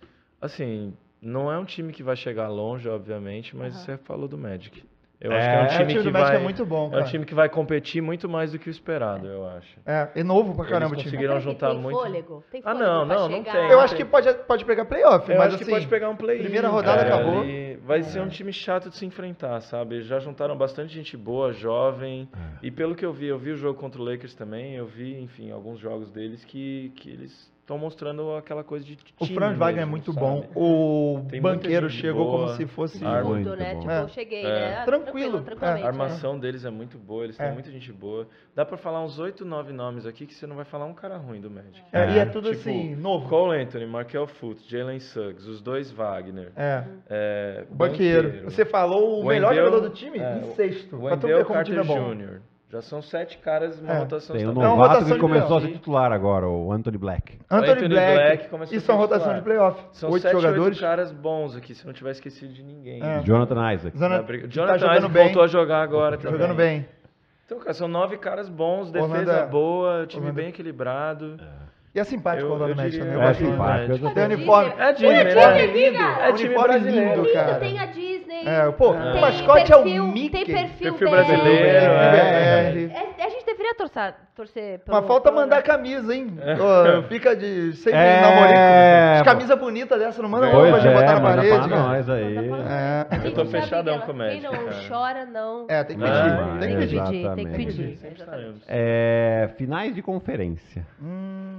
Assim, não é um time que vai chegar longe, obviamente, mas Aham. você falou do Magic. Eu É, acho que é um é, o time, time que do Magic vai, é muito bom, é cara. um time que vai competir muito mais do que o esperado, eu acho. É, é novo pra caramba o Eles time. conseguiram Mas será que juntar tem muito. fôlego? Tem Ah, fôlego não, pra não, não chegar? tem. Eu acho que pode, pode pegar playoff, Eu mas acho assim... que pode pegar um play. primeira rodada acabou. Vai ser um time chato de se enfrentar, sabe? Já juntaram bastante gente boa, jovem. É. E pelo que eu vi, eu vi o jogo contra o Lakers também. Eu vi, enfim, alguns jogos deles que, que eles estão mostrando aquela coisa de time. O Franz Wagner é mesmo, muito sabe? bom. O Tem muita banqueiro gente chegou boa. como se fosse... Sim. Arma- Tudo, Muito né? bom. Tipo, É. eu cheguei, É. né? Tranquilo. tranquilamente. A né? armação deles é muito boa, eles É. têm muita gente boa. Dá pra falar uns oito, nove nomes aqui que você não vai falar um cara ruim do Magic. É, e é É. tudo Tipo, assim, novo. Cole Anthony, Markel Fultz, Jalen Suggs, os dois Wagner. É, É, o banqueiro. Você falou o melhor Wendell- jogador do time é, em sexto. O Pra tu ver Wendell como o time é Carter bom. Júnior Já são sete caras, uma É. rotação Tem um É uma novato rotação que de começou a ser playoff. titular agora, o Anthony Black. Anthony, Anthony Black, Black começou isso é a uma ser rotação titular. de playoff. São Oito sete, jogadores. oito caras bons aqui, se não tiver esquecido de ninguém. É. Jonathan Isaac. Zona- Na briga- tá Jonathan jogando Isaac bem. voltou a jogar agora Tá também. jogando bem. Então, cara, são nove caras bons, defesa Orlando é- boa, time Orlando- bem equilibrado. E é simpático Eu- o Orlando eu Magic diria- também. eu É gosto muito. simpático. Magic. Tem uniforme. É Disney, o uniforme né? é lindo. É o time uniforme brasileiro. lindo, Lindo, cara. tem a Disney. É, pô, tem o mascote é o perfil- Mickey. Tem perfil, Perfil dela. brasileiro, é. É, a gente deveria torcer, torcer pelo... Mas falta pelo- mandar camisa, hein? Ô, fica de sempre É, namorico. As camisas bonitas dessa, não manda uma Pois pra gente é, botar na manda parede, pra cara. nós aí. Manda pra- É. Quem Eu tô não fechadão sabe, com o Quem Magic, não cara. chora, não... É, tem que Ah, pedir. é, tem que pedir. Tem que Exatamente. pedir. Sempre Exatamente. saímos. É, finais de conferência. Hum.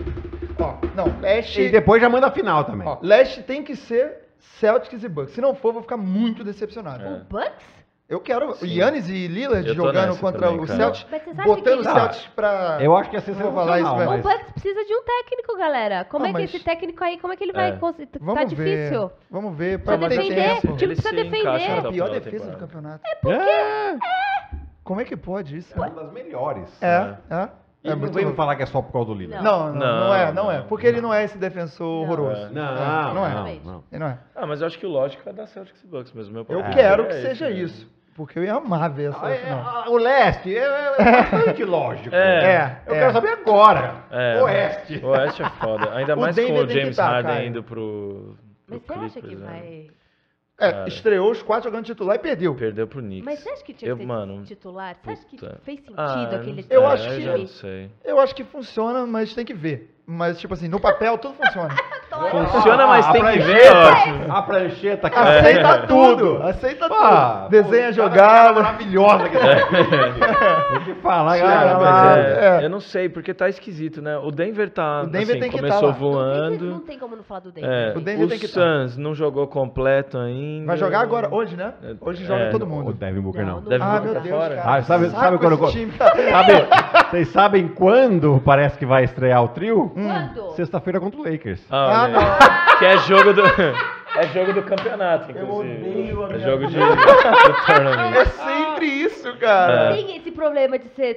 Ó, não, leste... E depois já manda a final também. Ó, leste tem que ser Celtics e Bucks. Se não for, eu vou ficar muito decepcionado. É. O Bucks? Eu quero o Sim. Yannis e Lillard Eu tô jogando nessa contra também, o cara. Celtics, Mas vocês acham botando o que- Celtics pra... Eu acho que ia ser Não vou falar isso, sensacional, mas- O mas... Bucks precisa de um técnico, galera. Como Ah, é que mas- esse técnico aí, como é que ele vai É. conseguir? Tá Vamos ver. difícil. Vamos ver. Precisa Pra ter defender. tempo. O time Ele precisa se defender. encaixa Cara, até a o pior final da defesa do temporada. campeonato. É, Como é que pode isso? uma das melhores. É, é. E É não muito vem me louco. falar que é só por causa do Lillard. Não, não, não, Não, é, não é. não. Porque ele não é esse defensor Não. horroroso. Não, É, não é. não, não. Ele não é. Ah, mas eu acho que o lógico é dar Celtics e Bucks mesmo. Meu Eu palpite quero é que esse seja mesmo. isso. Porque eu ia amar ver essa Ah, é, final. ah, o leste é, é bastante lógico. É. É, Eu é. quero saber agora. É, Oeste. O Oeste é foda. Ainda O mais com Denver o tem que James tá, Harden cara. indo pro, pro Mas você acha que Clippers, né? vai... É, Cara. estreou os quatro jogando titular e perdeu. Perdeu pro Knicks. Mas você acha que tinha eu, que ser mano, titular? Você acha que puta. fez sentido Ah, aquele Eu é, acho eu que- já não sei. Eu acho que funciona, mas tem que ver. Mas, tipo assim, no papel tudo funciona. Funciona, mas Ah, tem a que ver, prancheta, ótimo. A prancheta aqui. Aceita tudo. Aceita Ah, tudo. Desenha pô, jogada. Maravilhosa que é. Tem que falar, Cara, cara. mas mas é, é. Eu não sei, porque tá esquisito, né? O Denver tá. O Denver assim, tem que começou tá lá. Não tem, voando. não tem como não falar do Denver. É, O Denver o tem que tá. Suns não jogou completo ainda. Vai jogar agora, hoje, né? É, Hoje joga é, todo O mundo. Devin Booker Não, não. não Deve Ah, jogar meu pra Deus, fora. cara. Ah, sabe- Saco sabe quando- esse time, cara. Sabe, vocês sabem quando parece que vai estrear o trio? Quando? Sexta-feira contra o Lakers. Ah, Ah, olha aí. Que é jogo do. É jogo do campeonato, inclusive. odeio a É minha jogo de vida. do tournament. É sempre isso, cara. É. Tem esse problema de ser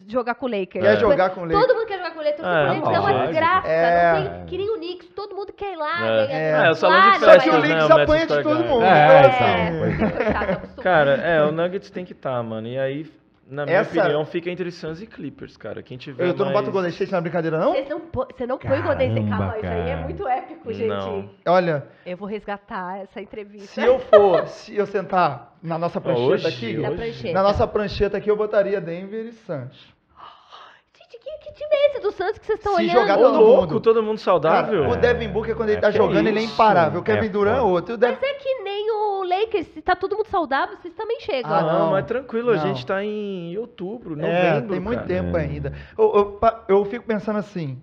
jogar com o Lakers. Quer jogar com o Lakers. Todo mundo quer jogar com o Lakers. É, o Lakers é uma lógico. desgraça. É. Não tem, que nem o Knicks. Todo mundo quer ir lá. É. ganhar. É. É, o salão de Claro, Só que festas, o mas- né, Lakers o apanha de Madison todo Square mundo. Garden. então, É, assim, pois é. coitado, acostumado. Cara, é, o Nuggets tem que estar, mano. E aí, na minha Essa- opinião, fica entre Suns e Clippers, cara. Quem tiver Eu tô no mais... Bota o Golden State na brincadeira, não? Vocês não pô- Você não põe o Golden State. Caramba, Calma, isso aí é cara. muito épico, gente. Não. Olha, Eu vou resgatar essa entrevista. se eu for, se eu sentar na nossa prancheta hoje, aqui, Na hoje. prancheta. na nossa prancheta aqui, eu botaria Denver e Suns. Gente, que, que time é esse do Santos que vocês estão Se olhando? jogar Ô, todo louco, mundo. todo mundo saudável. Cara, o Devin Booker, quando ele É, tá que jogando, ele é isso? imparável. O Kevin É Durant é foda. outro. E o Devin... Mas é que nem o Lakers. Se tá todo mundo saudável, vocês também chegam. Ah, Ah, não, não. mas tranquilo, a Não. gente tá em outubro, novembro, É, tem muito cara. tempo É. ainda. Eu, eu, pa- eu fico pensando assim,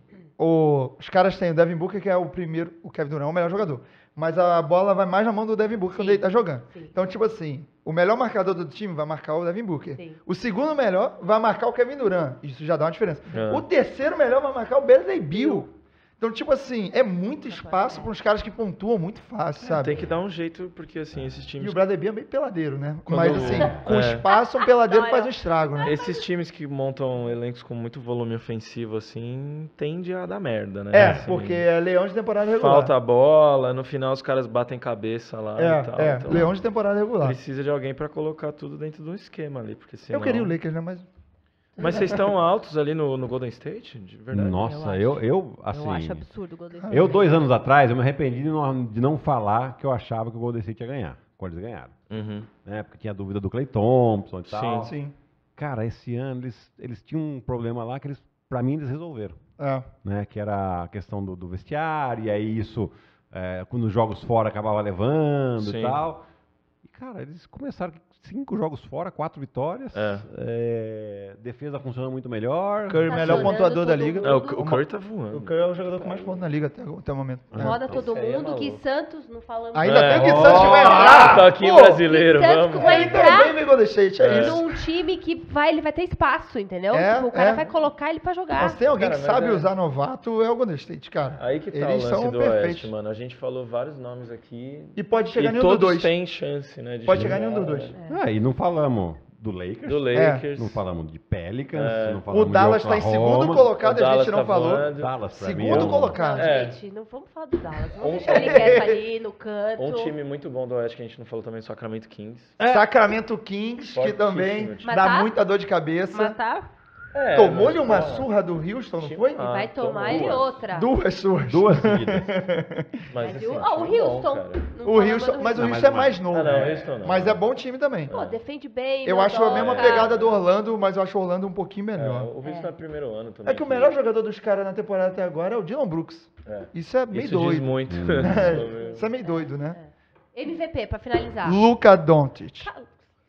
o- os caras têm o Devin Booker, que é o primeiro, o Kevin Durant é o melhor jogador. Mas a bola vai mais na mão do Devin Booker quando Sim, ele tá jogando. sim. Então, tipo assim, o melhor marcador do time vai marcar o Devin Booker. Sim. O segundo melhor vai marcar o Kevin Durant. Isso já dá uma diferença. É. O terceiro melhor vai marcar o Bradley Beal. Então, tipo assim, é muito espaço para uns caras que pontuam muito fácil, sabe? Tem que dar um jeito, porque assim, esses E times... o Bradley Beal é meio peladeiro, né? Quando- Mas assim, com É. espaço, um peladeiro Adoro. faz um estrago, né? Esses times que montam elencos com muito volume ofensivo, assim, tende a dar merda, né? É, Assim, porque é leão de temporada regular. falta a bola, no final os caras batem cabeça lá É, e tal. é, então leão de temporada regular. precisa de alguém pra colocar tudo dentro de um esquema ali, porque senão... Eu queria o Lakers, né? Mas Mas vocês estão altos ali no, no Golden State? De verdade? Nossa, Eu eu, eu, assim... Eu acho absurdo o Golden State. Eu, dois anos atrás, eu me arrependi de não, de não falar que eu achava que o Golden State ia ganhar, quando eles ganharam. Uhum. Né? Porque tinha dúvida do Klay Thompson e tal. Sim. sim. Cara, esse ano eles, eles tinham um problema lá que eles, pra mim, eles resolveram. É. Né? Que era a questão do, do vestiário, e aí isso, é, quando os jogos fora acabava levando Sim. e tal. E, cara, eles começaram com cinco jogos fora, quatro vitórias. É. É, defesa funciona muito melhor. Curry, Tá melhor sonhando pontuador da todo liga. É, o, mundo. o Curry tá voando. O Curry é o jogador com mais pontos na liga até, até o momento. É. Roda Então, todo isso aí é mundo, Gui maluco. Santos, não falamos. Ainda É. tem que Ó, Santos que vai Ah, entrar. toquinho Pô, brasileiro, Santos vamos. que vai Ele entrar. também vem Golden State, é, É. isso. Num time que vai, ele vai ter espaço, entendeu? É, Tipo, o cara é. vai colocar ele pra jogar. Mas tem alguém Cara, que mas sabe é- usar novato, é o Golden State, cara. Aí que tá Eles o lance são do perfeitos. Oeste, mano. A gente falou vários nomes aqui. E pode chegar e em nenhum dos todos dois. têm chance, né? de Pode chegar em nenhum chegar, dos dois. né? É, e não falamos do Lakers, Do Lakers. não falamos de Pelicans, É. não O falamos Dallas de tá em segundo Oklahoma. colocado, O a gente Dallas não tá falou. voando. Dallas, pra mim, Segundo é um- colocado. Não, É. gente, não vamos falar do Dallas. Vamos Um- deixar ele quieto ali no canto. Um time muito bom do Oeste que a gente não falou também, Sacramento Kings. Sacramento Kings, que Fortíssimo também time. Mas dá tá- muita dor de cabeça. Matar? É, Tomou-lhe mas, uma porra, surra do Houston, não time- foi? E Ah, vai tomar tomou ele duas. outra. Duas surras. Duas seguidas. Mas, Mas assim, o, time ah, o bom, Houston. cara. não O falamos Houston, do mas o Não, Houston mas é mais não. novo. Ah, não, o Houston não. Mas é bom time também. Pô, defende bem. Eu não acho a mesma toca. pegada do Orlando, mas eu acho o Orlando um pouquinho É, melhor. o Houston é. primeiro ano também. É que o melhor jogador dos caras na temporada até agora é o Dylan Brooks. É. Isso é meio Isso diz doido. muito. É, isso é meio doido, né? M V P, pra finalizar. Luka Doncic. Ca-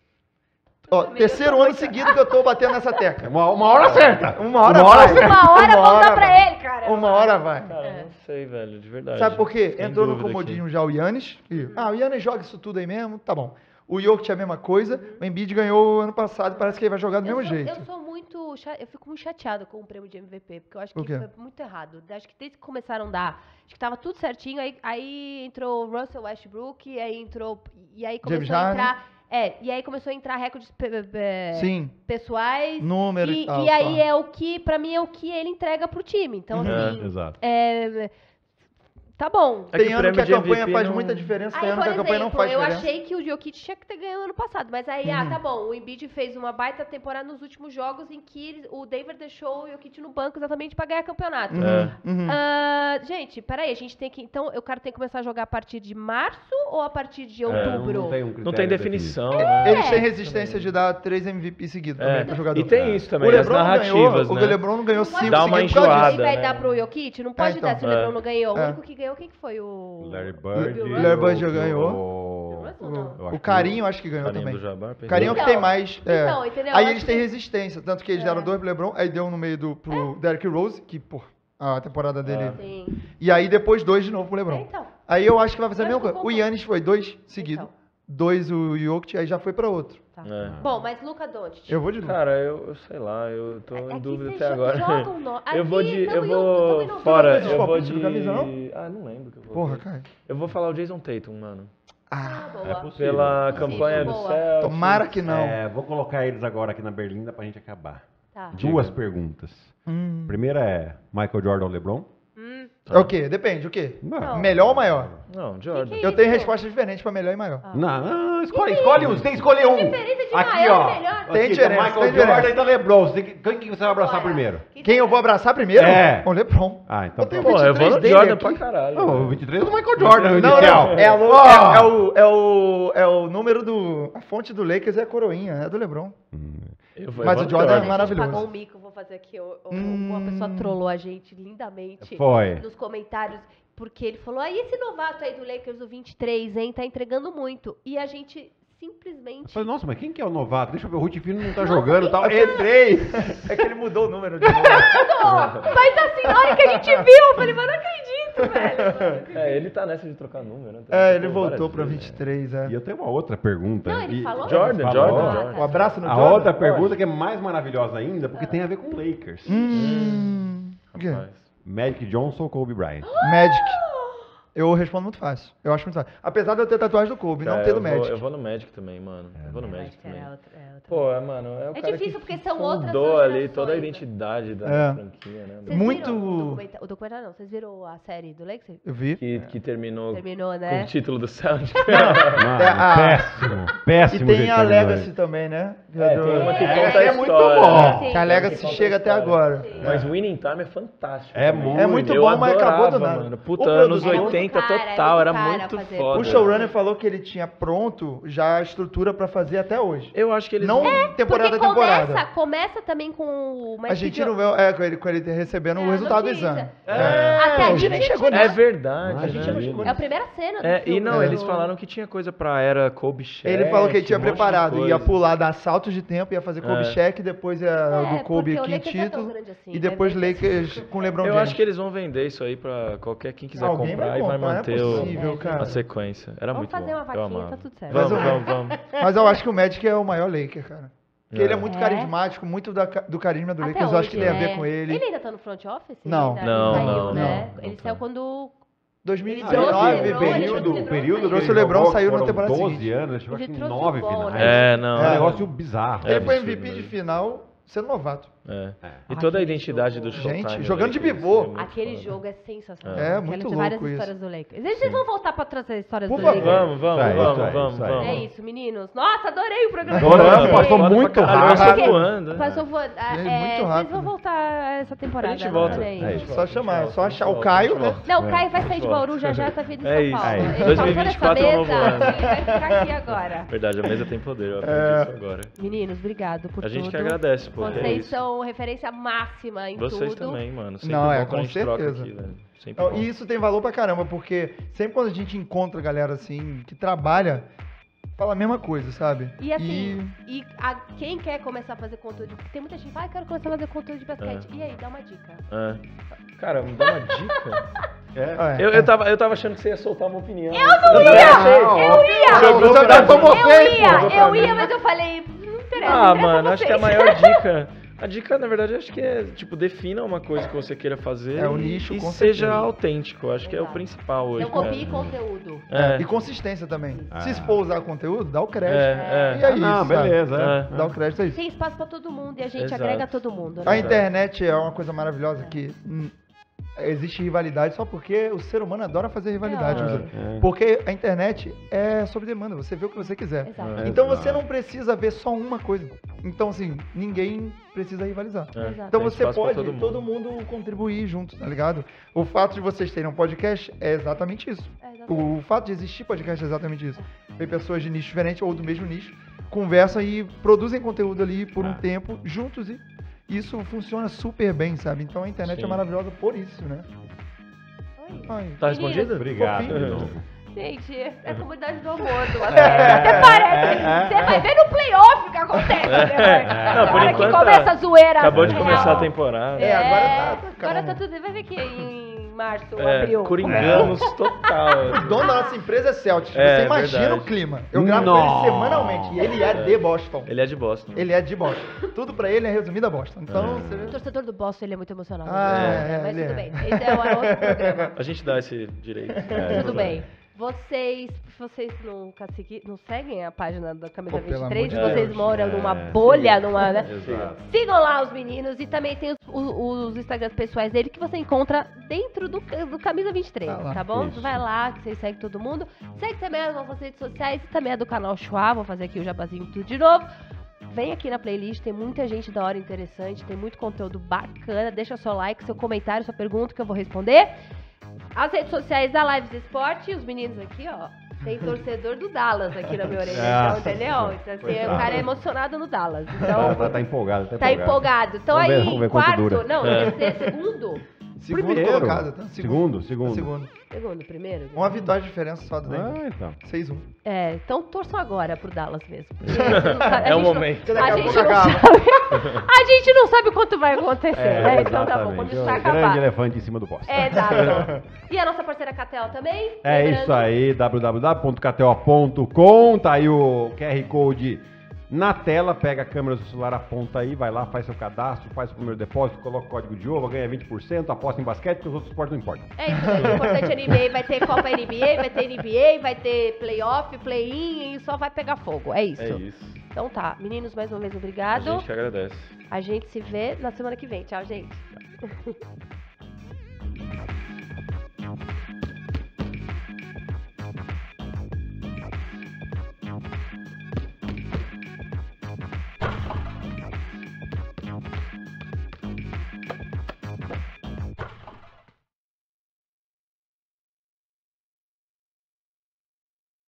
Ó, Também terceiro eu tô ano muito- seguido que eu tô batendo nessa tecla. Uma, uma hora certa. Uma hora Uma hora vai. certa. Uma hora Uma vamos hora dar pra vai. ele, cara. Uma hora vai. Cara, É. não sei, velho, de verdade. Sabe por quê? Fiquei em Entrou no dúvida comodismo aqui. já o Yannis. E, ah, o Yannis joga isso tudo aí mesmo, tá bom. O Jokic é a mesma coisa. O Embiid ganhou ano passado, parece que ele vai jogar do Eu mesmo sou, jeito. eu sou muito. cha- Eu fico muito chateada com o prêmio de M V P, porque eu acho Por que quê? foi muito errado. Acho que desde que começaram a dar, acho que tava tudo certinho, aí, aí entrou o Russell Westbrook, e aí entrou. E aí começou James a Harden. entrar. É, e aí começou a entrar recordes pe- pe- Sim, pessoais. número e, E, tal. e aí só. é o que, pra mim, é o que ele entrega pro time. Então, Uhum. assim. É, exato. é, tá bom. É Tem que o ano que prêmio a de campanha M V P faz não- muita diferença, tem Aí, ano por que a campanha não exemplo, faz eu diferença. achei que o Jokic tinha que ter ganhado ano passado, mas aí, ah, Uhum. tá bom, o Embiid fez uma baita temporada nos últimos jogos em que ele- o Denver deixou o Jokic no banco exatamente pra ganhar campeonato. Uhum, É. uhum. Ah, gente, peraí, a gente tem que, então, o cara tem que começar a jogar a partir de março ou a partir de É, outubro? Não tem, um critério Não tem definido. definição, né? Eles É. têm resistência de dar três M V P seguidos É, também pro jogador. E tem isso também, o as LeBron não narrativas, ganhou, né? o LeBron não ganhou Não pode cinco Dá uma seguidos por causa enjoada. disso. E vai né? dar pro Jokic? Não pode É, então. dar se o LeBron É. não ganhou. É. O único que ganhou, quem que foi? O... Larry O Bird. Bill Larry Bird já o- ganhou. o- Russell, eu não. acho O que Carinho acho que ganhou Carinho também. do Jabbar, pensei. Carinho é o que Então, tem mais. é. então, entendeu? Aí Acho eles têm que- resistência, tanto que eles É. deram dois pro LeBron, aí deu no meio do pro Derrick Rose, que, pô, a temporada dele. Ah. Sim. E aí depois dois de novo pro É, LeBron. então. Aí eu acho que vai fazer a Eu mesma acho que coisa. O eu Yannis foi dois seguidos, Então. dois o Jokic, aí já foi pra outro. Tá. É. Bom, mas Luca Doncic. Eu vou de novo. Cara, eu, eu sei lá, eu tô Aqui em dúvida vocês até jo- agora. jogam no- Eu vou aqui, de. tamo Eu em vou. outubro, tamo em Fora, outubro. eu vou Palpite de. do camisa, não? Ah, não lembro o que eu vou. Porra, ver. cara. Eu vou falar o Jason Tatum, mano. Ah, Ah, boa. É possível. Pela Possível, campanha do boa. Celtics. tomara que não. É, vou colocar eles agora aqui na Berlinda pra gente acabar. Tá. Tá. Duas perguntas. Hum. Primeira é Michael Jordan ou LeBron? Hum. É o quê? Depende, o quê? Não. Melhor ou maior? Não, Jordan. Que que Eu tenho isso? respostas diferentes pra melhor e maior. Ah. Não, não, escolhe, escolhe um. Você tem que escolher um. diferença de Aqui, maior ó. e melhor? Aqui, Tem tá diferença, Michael tem Jordan diferença. e tá LeBron. Você tem que- Quem que você vai abraçar Bora. primeiro? Quem eu vou abraçar primeiro? É. O LeBron. Ah, então Eu tenho pronto. Pô, eu vou no vinte e três Jordan dele pra aqui. caralho. Não, o velho. vinte e três é do Michael Jordan, o Não, inicial. não. É, a lo- Ó. é, é o, é, o, é o número do... A fonte do Lakers é a coroinha, é do LeBron. Eu vou- Mas eu o vou Jordan no é A gente maravilhoso. pagou um mico, vou fazer aqui. o- o- Hum. Uma pessoa trollou a gente lindamente. Foi. Nos comentários. Porque ele falou, aí esse novato aí do Lakers, do vinte e três, hein, tá entregando muito. E a gente Eu simplesmente... falei, nossa, mas quem que é o novato? Deixa eu ver, o Ruth Fino não tá jogando e tal. Entrei. É que ele mudou o número de novo. Não, mas assim, na hora que a gente viu, eu falei, mas não acredito, velho. É, ele tá nessa de trocar número, né? É, ele Trocou voltou várias pra vezes, vinte e três, é. E eu tenho uma outra pergunta. Não, ele E- falou? Jordan, Ele Jordan, falou. Jordan. O abraço no A Jordan? outra pergunta que é mais maravilhosa ainda, porque tem a ver com Lakers. Hum. O quê? Rapaz. Magic Johnson ou Kobe Bryant? Magic. Eu respondo muito fácil. Eu acho muito fácil. Apesar de eu ter tatuagem do Kobe, não Cara, ter do eu vou- Magic. Eu vou no Magic também, mano. Eu vou no Magic É, também. outra, é outra. Pô, é, mano, é o É cara difícil, que porque são outras fundou ali gerações, toda a né? identidade da É. franquia, né? Vocês Muito- viram o documenta- o documentário não, vocês viram a série do Lakers? Eu vi. Que, que terminou, Terminou, com né? o título do Celtic. Mano, É, a- péssimo, péssimo. E tem jeito a que terminou Legacy isso. também, né? É, Do- tem uma que É, conta a é muito história. bom. né? Sim. Que a Legacy conta a chega até história. agora. Mas Winning Time é fantástico. É também. muito. É muito Eu bom, mas acabou do adorava, nada. Mano. O Puta, produtor- anos Era muito oitenta cara, era total, muito era cara muito fazer. foda. O showrunner falou que ele tinha pronto já a estrutura pra fazer até hoje. Eu acho que eles Não temporada a Porque temporada. começa, começa também com o... A gente não vê é, com, ele, com ele recebendo É, o resultado do notícia. exame. É. Até a a gente gente nem chegou É nisso. verdade, A gente né? não chegou É a primeira cena do É, filme. e não, É. eles falaram que tinha coisa pra era Kobe Shaq. Ele falou que ele tinha um monte de preparado, ia coisa. pular, dar saltos de tempo, ia fazer Kobe É. Shaq, depois ia É, do Kobe porque o aqui Lakers não é tão título, grande assim, e depois vai ver. Lakers com LeBron Eu James. acho que eles vão vender isso aí pra qualquer quem quiser Alguém comprar vai e vai comprar, não é manter o- possível, cara. a sequência. Era Vamos muito fazer bom. uma Eu vaquinha, amava. tá tudo certo. Vamos, Mas eu- vamos, vamos. Mas eu acho que o Magic é o maior Laker, cara. Porque É. ele é muito É? carismático, muito da ca- do carisma do Até Lakers, eu acho que hoje, tem a ver né? com ele. Ele ainda tá no front office? Não. Ele ainda- Não, ele saiu, não, né? não, Ele não saiu tá. quando... dois mil e Ah, dezenove, ele trouxe o LeBron, período, ele o trouxe período Trouxe que o LeBron, jogou saiu na foram temporada doze seguinte. anos, ele chegou Ele acho que trouxe nove o bom, finais. né? É, não. É um É. negócio bizarro. É Ele foi absurdo, M V de né? final sendo novato. É. É. E toda a Aquele identidade jogo. do Showtime. Gente, do jogando de Lakers pivô. é muito Aquele foda. jogo é sensacional. É, Quero muito ter várias louco histórias isso. do Lakers. Vocês vão voltar pra trazer histórias Por do favor. Lakers? Vamos, vamos, Isso aí, vamos, isso aí, vamos, isso aí. vamos. É isso, meninos. Nossa, adorei o programa. Adoramos, Adorei. passou Foda pra muito caralho, rápido. Passou Porque voando. né? Passou voando. É, É, muito vocês rápido. vão voltar essa temporada. A gente volta. adorei. É isso. Só chamar, só achar o volta, Caio, a gente né? volta. Não, o É, Caio vai sair de volta. Bauru já já, tá vindo em É São isso. Paulo. É isso. Ele passou dois mil e vinte e nessa quatro é o novo mesa, ano. ele vai ficar aqui agora. Verdade, a mesa tem poder, eu aprendi É. isso agora. Meninos, obrigado por A tudo. gente que agradece, pô. é Vocês isso. são referência máxima em Vocês tudo. também, mano. Sempre Não, bom é, quando com a gente troca certeza. aqui, velho. Sempre Então, bom. e isso tem valor pra caramba, porque sempre quando a gente encontra galera assim, que trabalha, fala a mesma coisa, sabe? E assim, e, a- quem quer começar a fazer conteúdo, porque tem muita gente que fala, ah, quero começar a fazer conteúdo de basquete. E aí, dá uma dica. É. Cara, me dá uma dica. É. É, Eu, é. eu, tava, eu tava achando que você ia soltar uma opinião. Eu não ia! Eu ia! Jogou Você pra tá mim. como Eu fez, ia, pô. eu ia, mas eu falei, não interessa. Ah, interessa mano, acho que a vocês. maior dica. A dica, na verdade, acho que é, tipo, defina uma coisa que você queira fazer. É o e- nicho, e com seja certeza. autêntico. Acho que é o Exato. principal hoje. Não cara. copie conteúdo. É. E consistência também. Ah. Se for usar conteúdo, dá o crédito. É, E é. é isso, Não, sabe? beleza. É. é. Dá o crédito, é isso. Tem espaço pra todo mundo e a gente Exato. agrega todo mundo, A né? internet é uma coisa maravilhosa que hum, existe rivalidade só porque o ser humano adora fazer rivalidade. É. José. É. Porque a internet é sob demanda, você vê o que você quiser. Exato. É. Então Exato. você não precisa ver só uma coisa. Então, assim, ninguém precisa rivalizar. É. Exato. Então Tem você espaço pra pode, todo todo mundo. mundo. contribuir junto, tá ligado? O fato de vocês terem um podcast é exatamente isso. É, exatamente. O fato de existir podcast é exatamente isso. Tem pessoas de nicho diferente ou do mesmo nicho, conversam e produzem conteúdo ali por um Ah. tempo juntos e isso funciona super bem, sabe? Então a internet Sim. é maravilhosa por isso, né? Oi. Ai. Tá respondido? Obrigado Fofinho. de novo. Gente, é a comunidade do amor do basquete. Até parece. é, Você vai ver no playoff o que acontece. Né? Não, por Na hora enquanto que começa a zoeira. Acabou de real. começar a temporada. É, agora tá- tá Agora calmo. tá tudo. Vai ver que em março ou É, abril. coringamos total. O dono da nossa empresa é Celtics. É, Você imagina verdade. o clima. Eu gravo com Nossa. ele semanalmente e ele é de Boston. Ele é de Boston. Ele é de Boston. Tudo pra ele é resumido a Boston. Então, É. você vê. O torcedor do Boston, ele é muito emocionado. Ah, né? é, Mas ele tudo é. bem. Esse é o- é outro programa. A gente dá esse direito. É, Tudo bem. Vocês, vocês nunca segui, não seguem a página da Camisa Pô, pelo vinte e três? amor de Vocês Deus. moram É, numa bolha, sim. numa, né? Exato. Sigam lá os meninos e também tem os, os, os Instagrams pessoais dele que você encontra dentro do, do Camisa vinte e três, Tá lá. tá bom? Isso. Vai lá, que vocês seguem todo mundo. Segue também as nossas redes sociais e também a do canal Chua. Vou fazer aqui o jabazinho tudo de novo. Vem aqui na playlist, tem muita gente da hora interessante, tem muito conteúdo bacana. Deixa seu like, seu comentário, sua pergunta que eu vou responder. As redes sociais da Lives Esporte, os meninos aqui, ó. Tem torcedor do Dallas aqui na minha orelha, É. então, entendeu? Então, assim, Coitado. o cara é emocionado no Dallas. Tá, Então, tá, tá empolgado, tá tá empolgado. empolgado. Então Vamos ver- aí, vamos ver quanto quarto, dura. não, É. terceiro, segundo? Segundo Primeiro. colocado, tá? Segundo, segundo. Segundo. Segundo, primeiro? Uma vitória de diferença só do Denver. Ah, então. seis a um. É, então torçam agora pro Dallas mesmo. porque você não sabe- a É o gente não- momento. A Daqui a gente pouco não acaba. sabe. A gente não sabe quanto vai acontecer, né? Então tá bom, exatamente. quando isso vai O grande acabar. elefante em cima do poste. É, exato. E a nossa parceira K T O também? É Lembrando- isso aí, w w w ponto k t o ponto com, tá aí o Q R Code na tela, pega a câmera do celular, aponta aí, vai lá, faz seu cadastro, faz o primeiro depósito, coloca o código de ouro, ganha vinte por cento, aposta em basquete, porque os outros esportes não importam. É isso aí, o importante é N B A, vai ter Copa N B A, vai ter N B A, vai ter playoff, play-in e só vai pegar fogo, é isso. É isso. Então tá, meninos, mais uma vez A obrigado. gente que agradece. A gente se vê na semana que vem, tchau, gente.